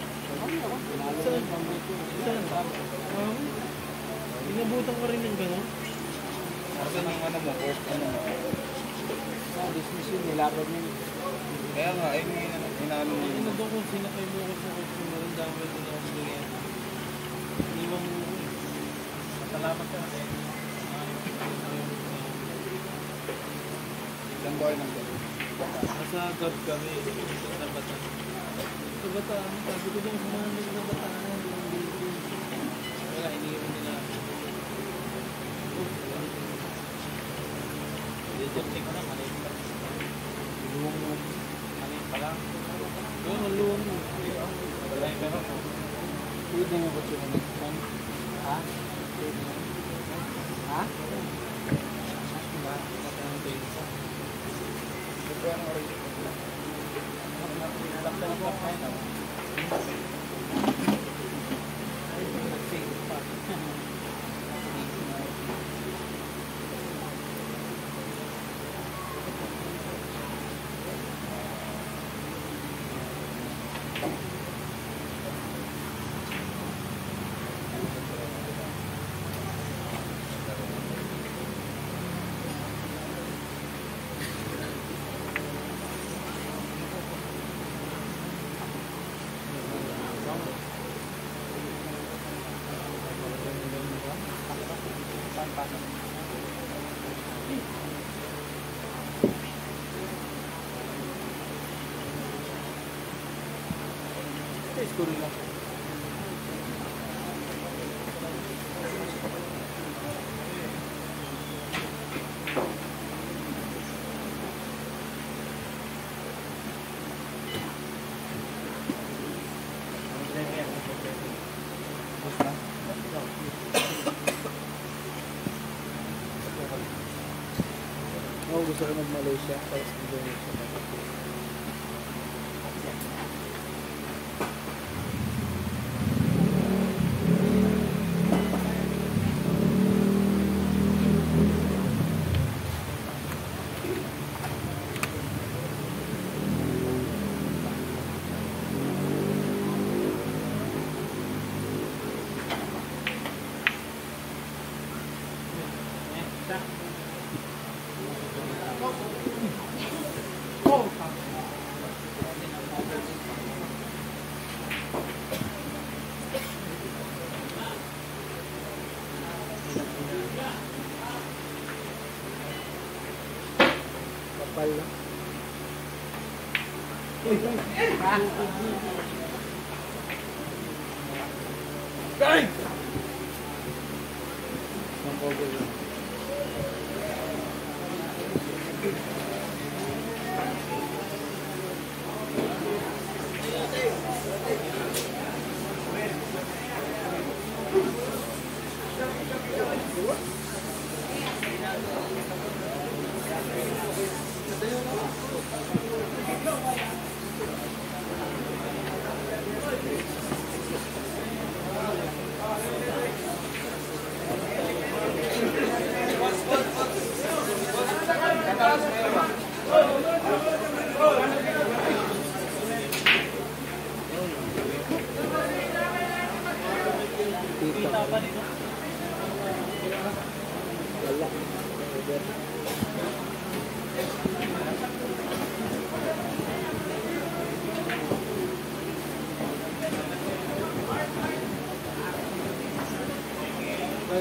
Saan? Inabutan ko rin yung gano'n. Kasi yung ano mo, first ano mo. Dismiss yun, nilapag yun. Kaya nga, ay may inano mo. Ano doon kung sinakay mo ako sa customer, ang dami ko na ako ganyan. Iniwan mo ko. Salamat ka. Ilang boy ng gano'n. Nasa gab kami, sa Bataan. Sa Bataan, sabi ko doon, sumahan sa Bataan. Wala, iniwan nila. Dito, check ko na. Maliit pa. Luwang mo. Maliit pa lang. Oo, maluwang mo. Driver ako. Pwede mo ba siya mag-phone? Ha? Pwede mo. Ha? Ito ano oras ito? Lakta ng kapay na. Nag-save pa. School lang. Ako gusto ko mag-Malaysia tapos Indonesia. Kapal lang. Ang pogo lang.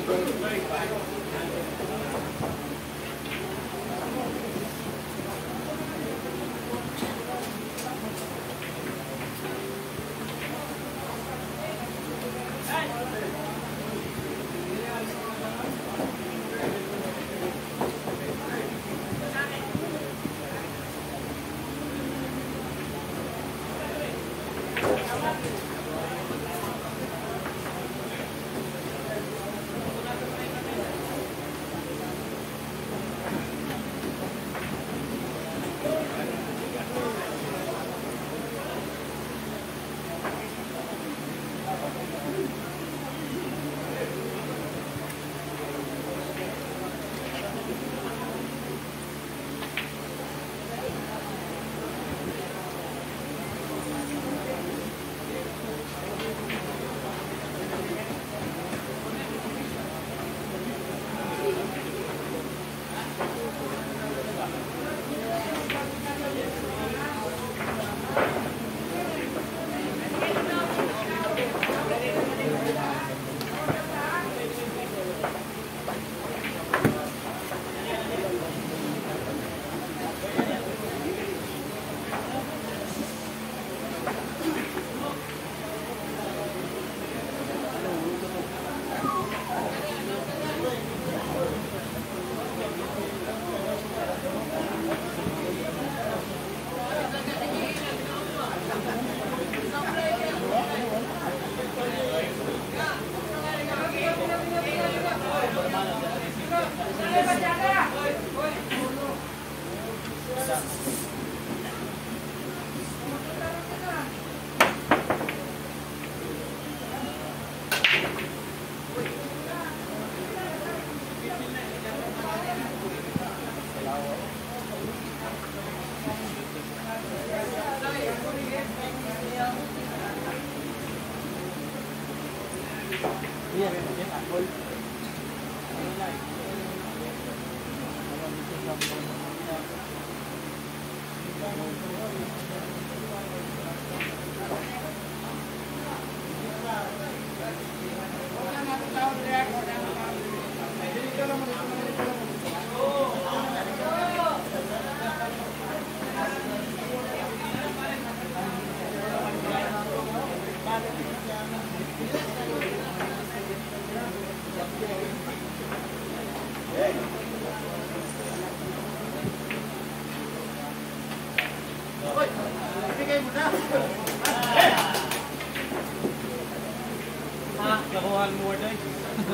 Nakuha mo word ay.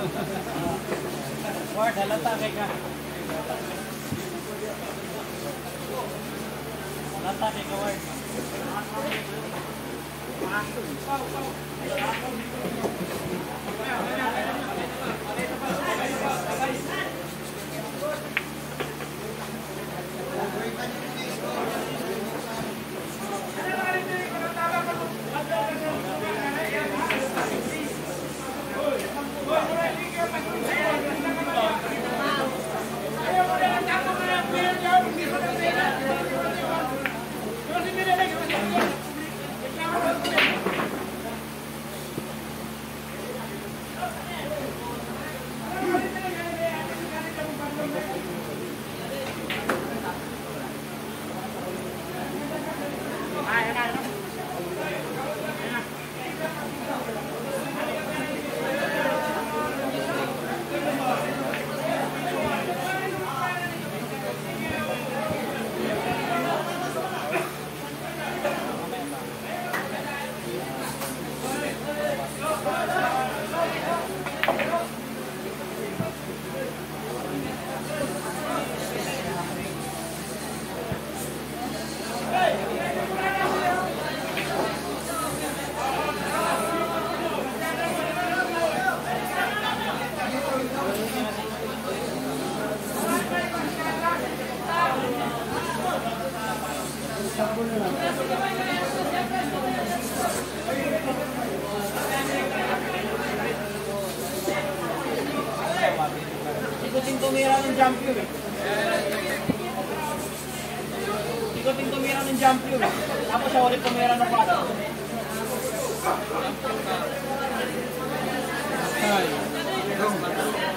Word, halata kay ka. Halata kay ka word. Ikutin tumira ng jump yun eh. Ikutin tumira ng jump yun eh. Tapos siya ulit tumira ng pato. Ay.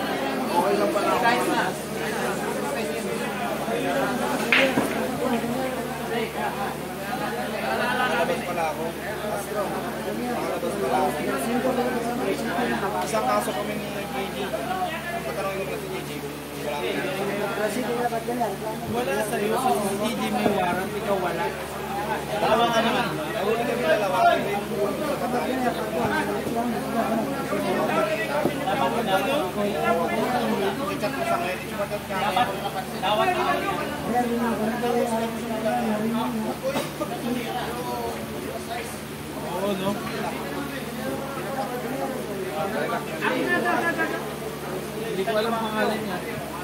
Okay lang pala ako. Guys na. Nakalabas pala ako. Astro. Nakalabas pala ako. Isang kaso kami ni JJ. Patanongin ko na si JJ. Wala sa'yo. So, si DJ may warrant, ikaw wala. Dalawa nga naman. Nahuli kami dalawa. Sa batalyon. I-chat ko sa ngayon. I-chat ka ngayon. Tawag na. Oo, no? Hindi ko alam pangalan niya.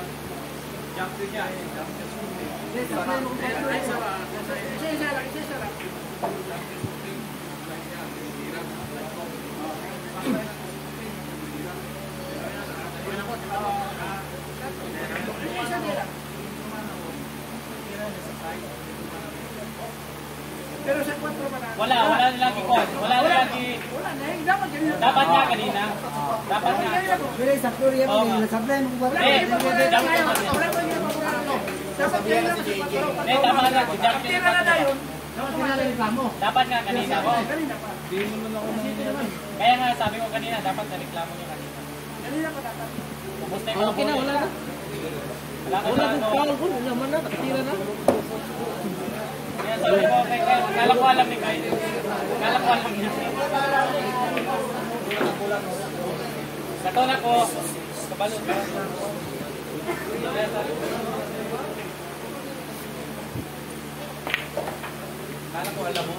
Wala nilang ikon. Wala nilang dapat nga kanina. Dapat nga. Pero sa Korea mo, nasablay mo ba? Sabihan na si JJ. Tama na. Dapat nga kanina. Hindi naman ako nangyayari. Kaya nga sabi ko kanina, dapat na-reklamo niyo kanina. Kumusta yung Okay na, wala na. Wala ka Wala na. kang call ko, naman na, nakatira na. Kaya sabi ko, kala ko alam ni Kyle. Kala ko alam niya. Katula ko, kabalot. Kala ko alam mo.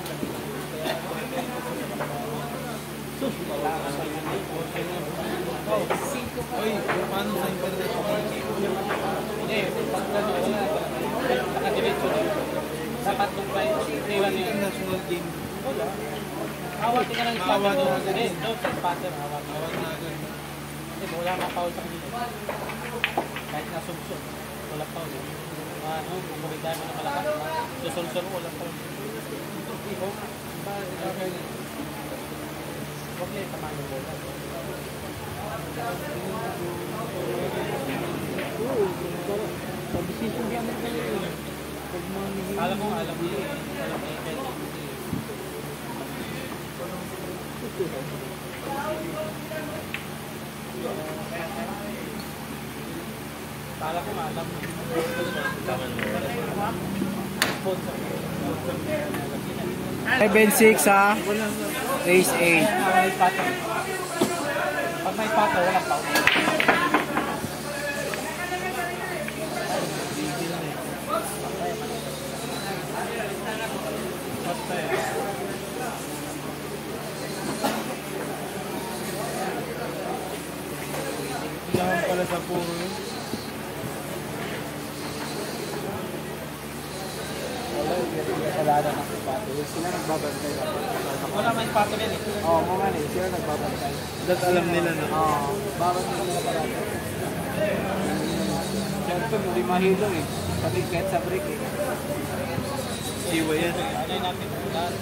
Oy, paano sa internet? Hindi, pag wala. Nakadiretso na. Dapat nung kayo. Iwan niyo. International game. Wala. Awat ka ng Awat spatter. na agad. Hindi, doon sa spatter. Awat. Awat na agad. Hindi, wala mga foul sa kanila. Kahit nasubsog. Wala foul. Ano, kumulita mo na malakas. Susulsol mo, wala foul. Huwag niya yung tamaan ng bola. Pag-decision ka na kayo. Pag mga Alam mo, alam niya eh. Alam niya yung Kala ko alam mo. Sponsor. 7-6 ha. Race 8. May pato. Pag may pato, walang pato. Kailangan pala sa puro yun. Wala na ng pato. Sila nagbabantay. Wala may pato din eh. Oo, mga rin. Sila nagbabantay. That alam nila na. Oo, bakit nila nila parati? Siyempre, hindi mahilo eh. Pati kahit sa break eh. Siwa yan. Ano yung natin? Lahat.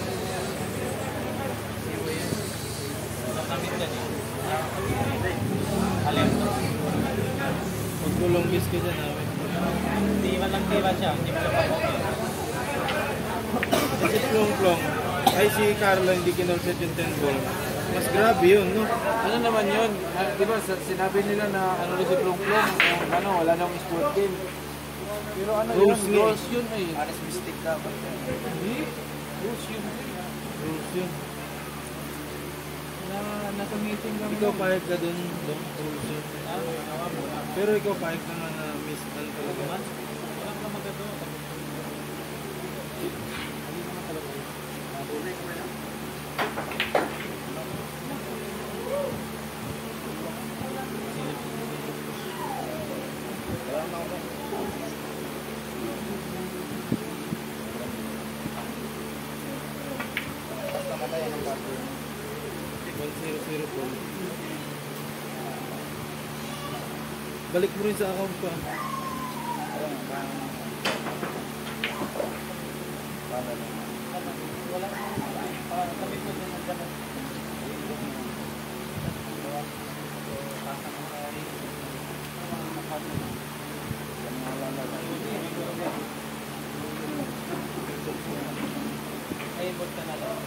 Ito namin dyan eh. Alin? Magkulonggis ka dyan namin. Hindi man lang tira siya. Hindi man lang pa-okay. Kasi plong-plong. Ay si Carlo hindi kinolset yung 10 ball. Mas grabe yun, no? Ano naman yun? Di ba sinabi nila na ano rin si Plong Plong, ano, wala nang sport game. Pero ano Rules yun? nga eh. Rules yun eh. Honest mistake dapat. Hindi. Rules yun. Rules yun. Nasa meeting kami. Ikaw pahit ka dun, rules yun. Awa mo. Pero ikaw pahit ka nga na miss ano talaga. Wala ka magado. Basta katayan ng bato. 1-0-0 ball. Balik mo rin sa account ko. Ayun, parang para lang. Wala ka. Kami po din ang ganun. Mag-label ka na lang.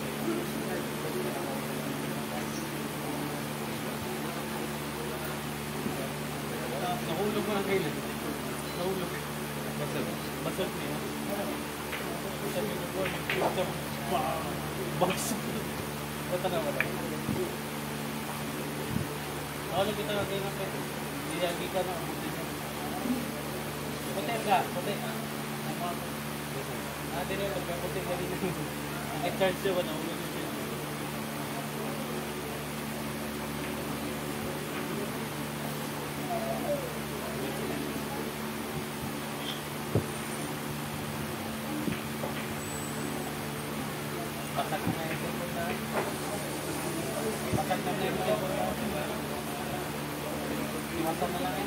Nahulog mo ng kailan. Nahulog. Basag niya. Sabi ko po, baksak. Bata na wala. Nahulog kita na kayo ng pwede. Nilagi ka na. Puti ka. Puti. Din yung magkaputi ka rin. Nag-charge siya ba? Nahulog siya. Pasak na yung cellphone na. Pasak na yung cellphone na. Iwasan na lang eh.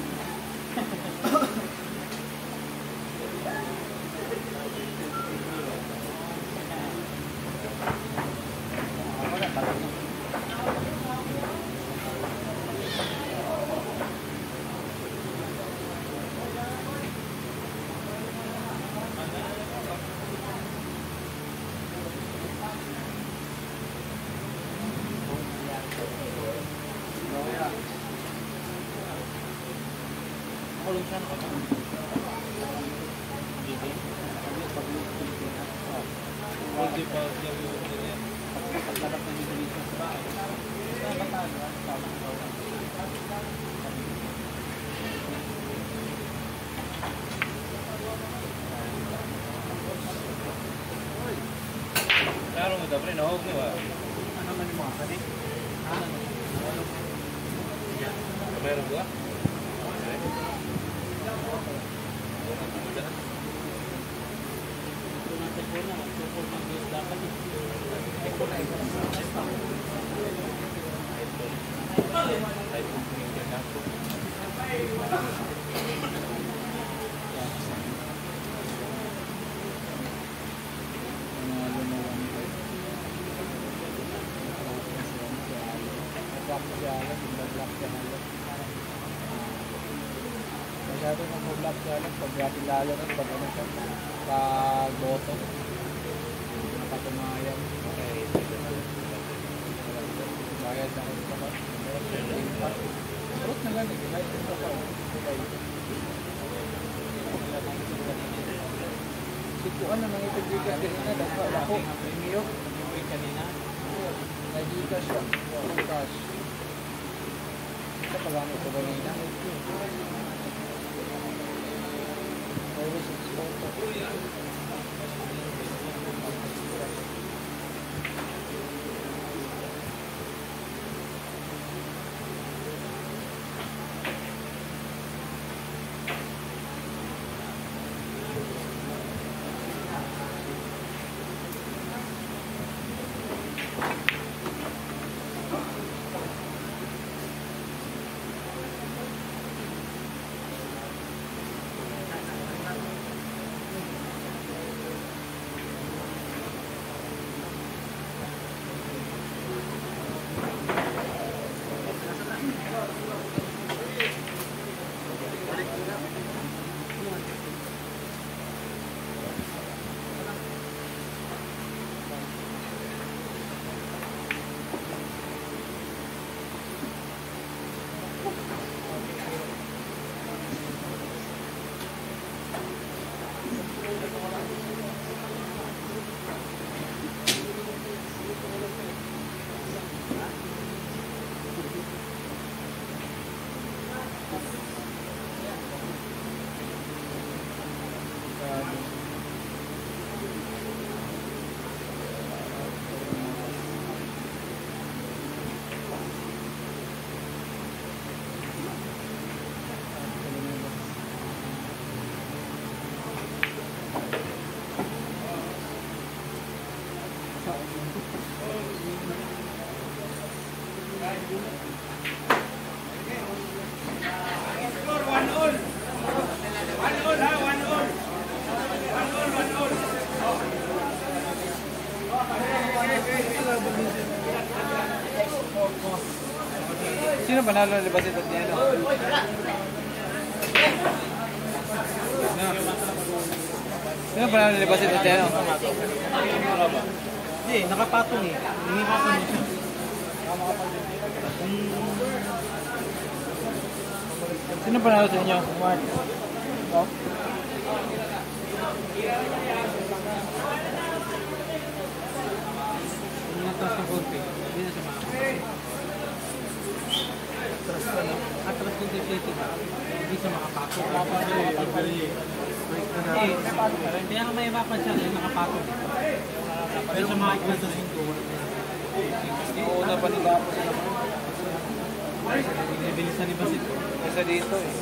Kulong siya na. Hindi pa siya yung paglalap na dito dito sa bahay. Sa bataan, tamang bawang. Klaro mo dapat rin, nahog niyo ba? Ano man yung mga kanin? Meron ba? Masyado nang mag-block siya lang pag lalo na pag ano siya pag boto nakatumayan bayad na rin sa fruit na lang kahit ito pa sikuan na mga itigigas kanina dako premium kanina nagigas siya cash ito pagamit ko kanina always exposed. Sino panalo na libasit at niya? Sino panalo na libasit at niya? ka ba? Hindi, nakapatong eh. Hihirapan mo siya. Sino panalo sa inyo? Mark. Oh? Atras ng konti. Hindi na siya makakapatong. Atras ng deflated. Hindi siya makapatong. Kaya nga may iwapan siya yung nakapatong. Pero siya makakapatong. Una pa nila ako sa naman. Bilisan ni Basit. Isa dito eh.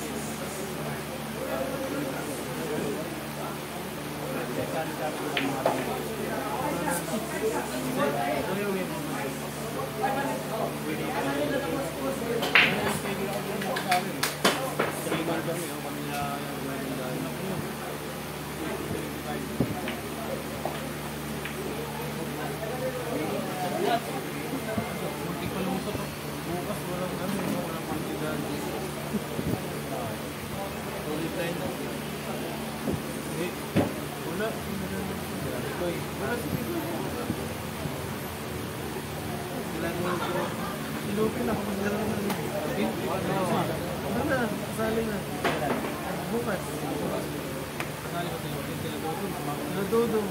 Silupin ako magdala na rin. Ano na, kasali na. Bukas. Kasali ko silupin, sila Dodong.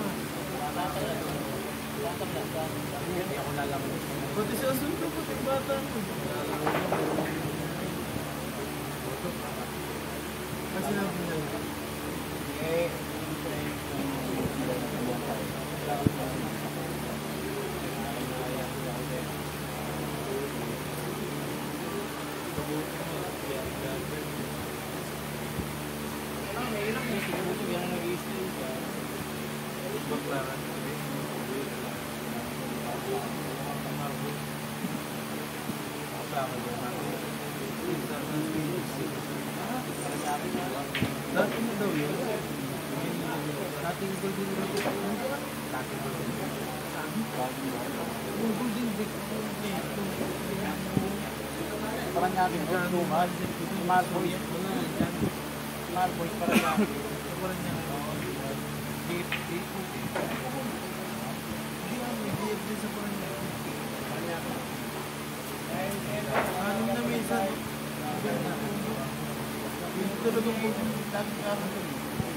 Hindi ako lalaman. Pati si Asunto, pati bata mo. Kasi nabi niya. Dati mo daw yun. Dating golden rocket. Dating golden rocket. Yung golden brick. Parang natin ito tumal. Smart boys. Smart boys parang natin. Parang niya. Hindi ang may din sa parang niya. Ano na minsan? Yung talagang dami ka ako doon.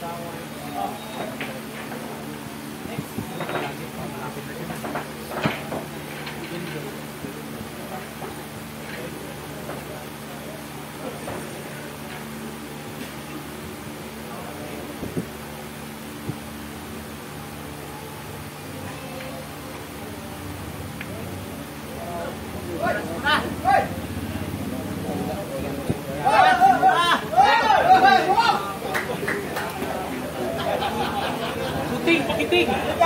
Puting, pakiting!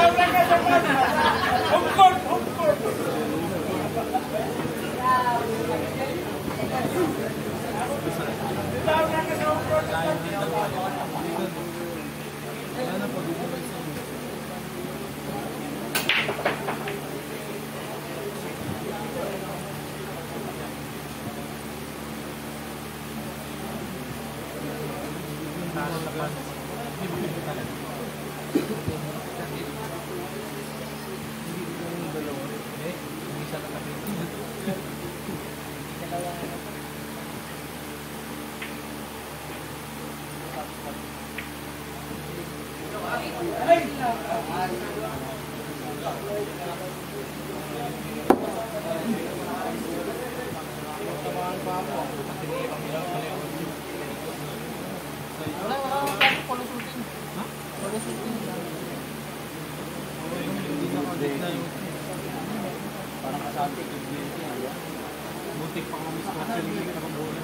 Parang kasabi, Butik pa kami sa kasiling na pambulan.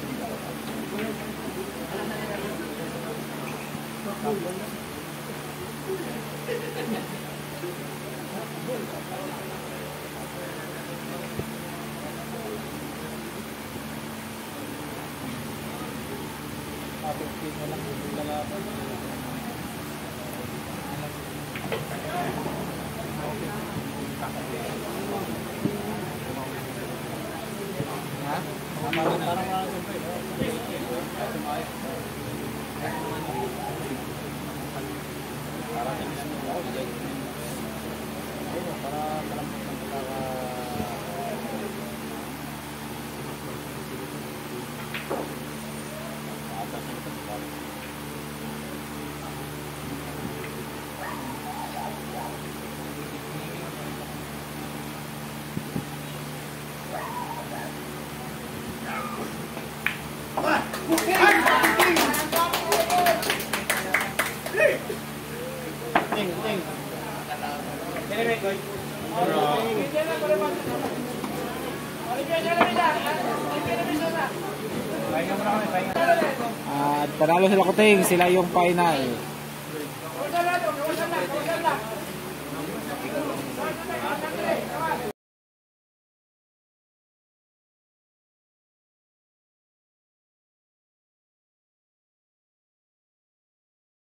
Kapit mo lang yung lalaban. Parang At panalo sila Kuting, sila yung final.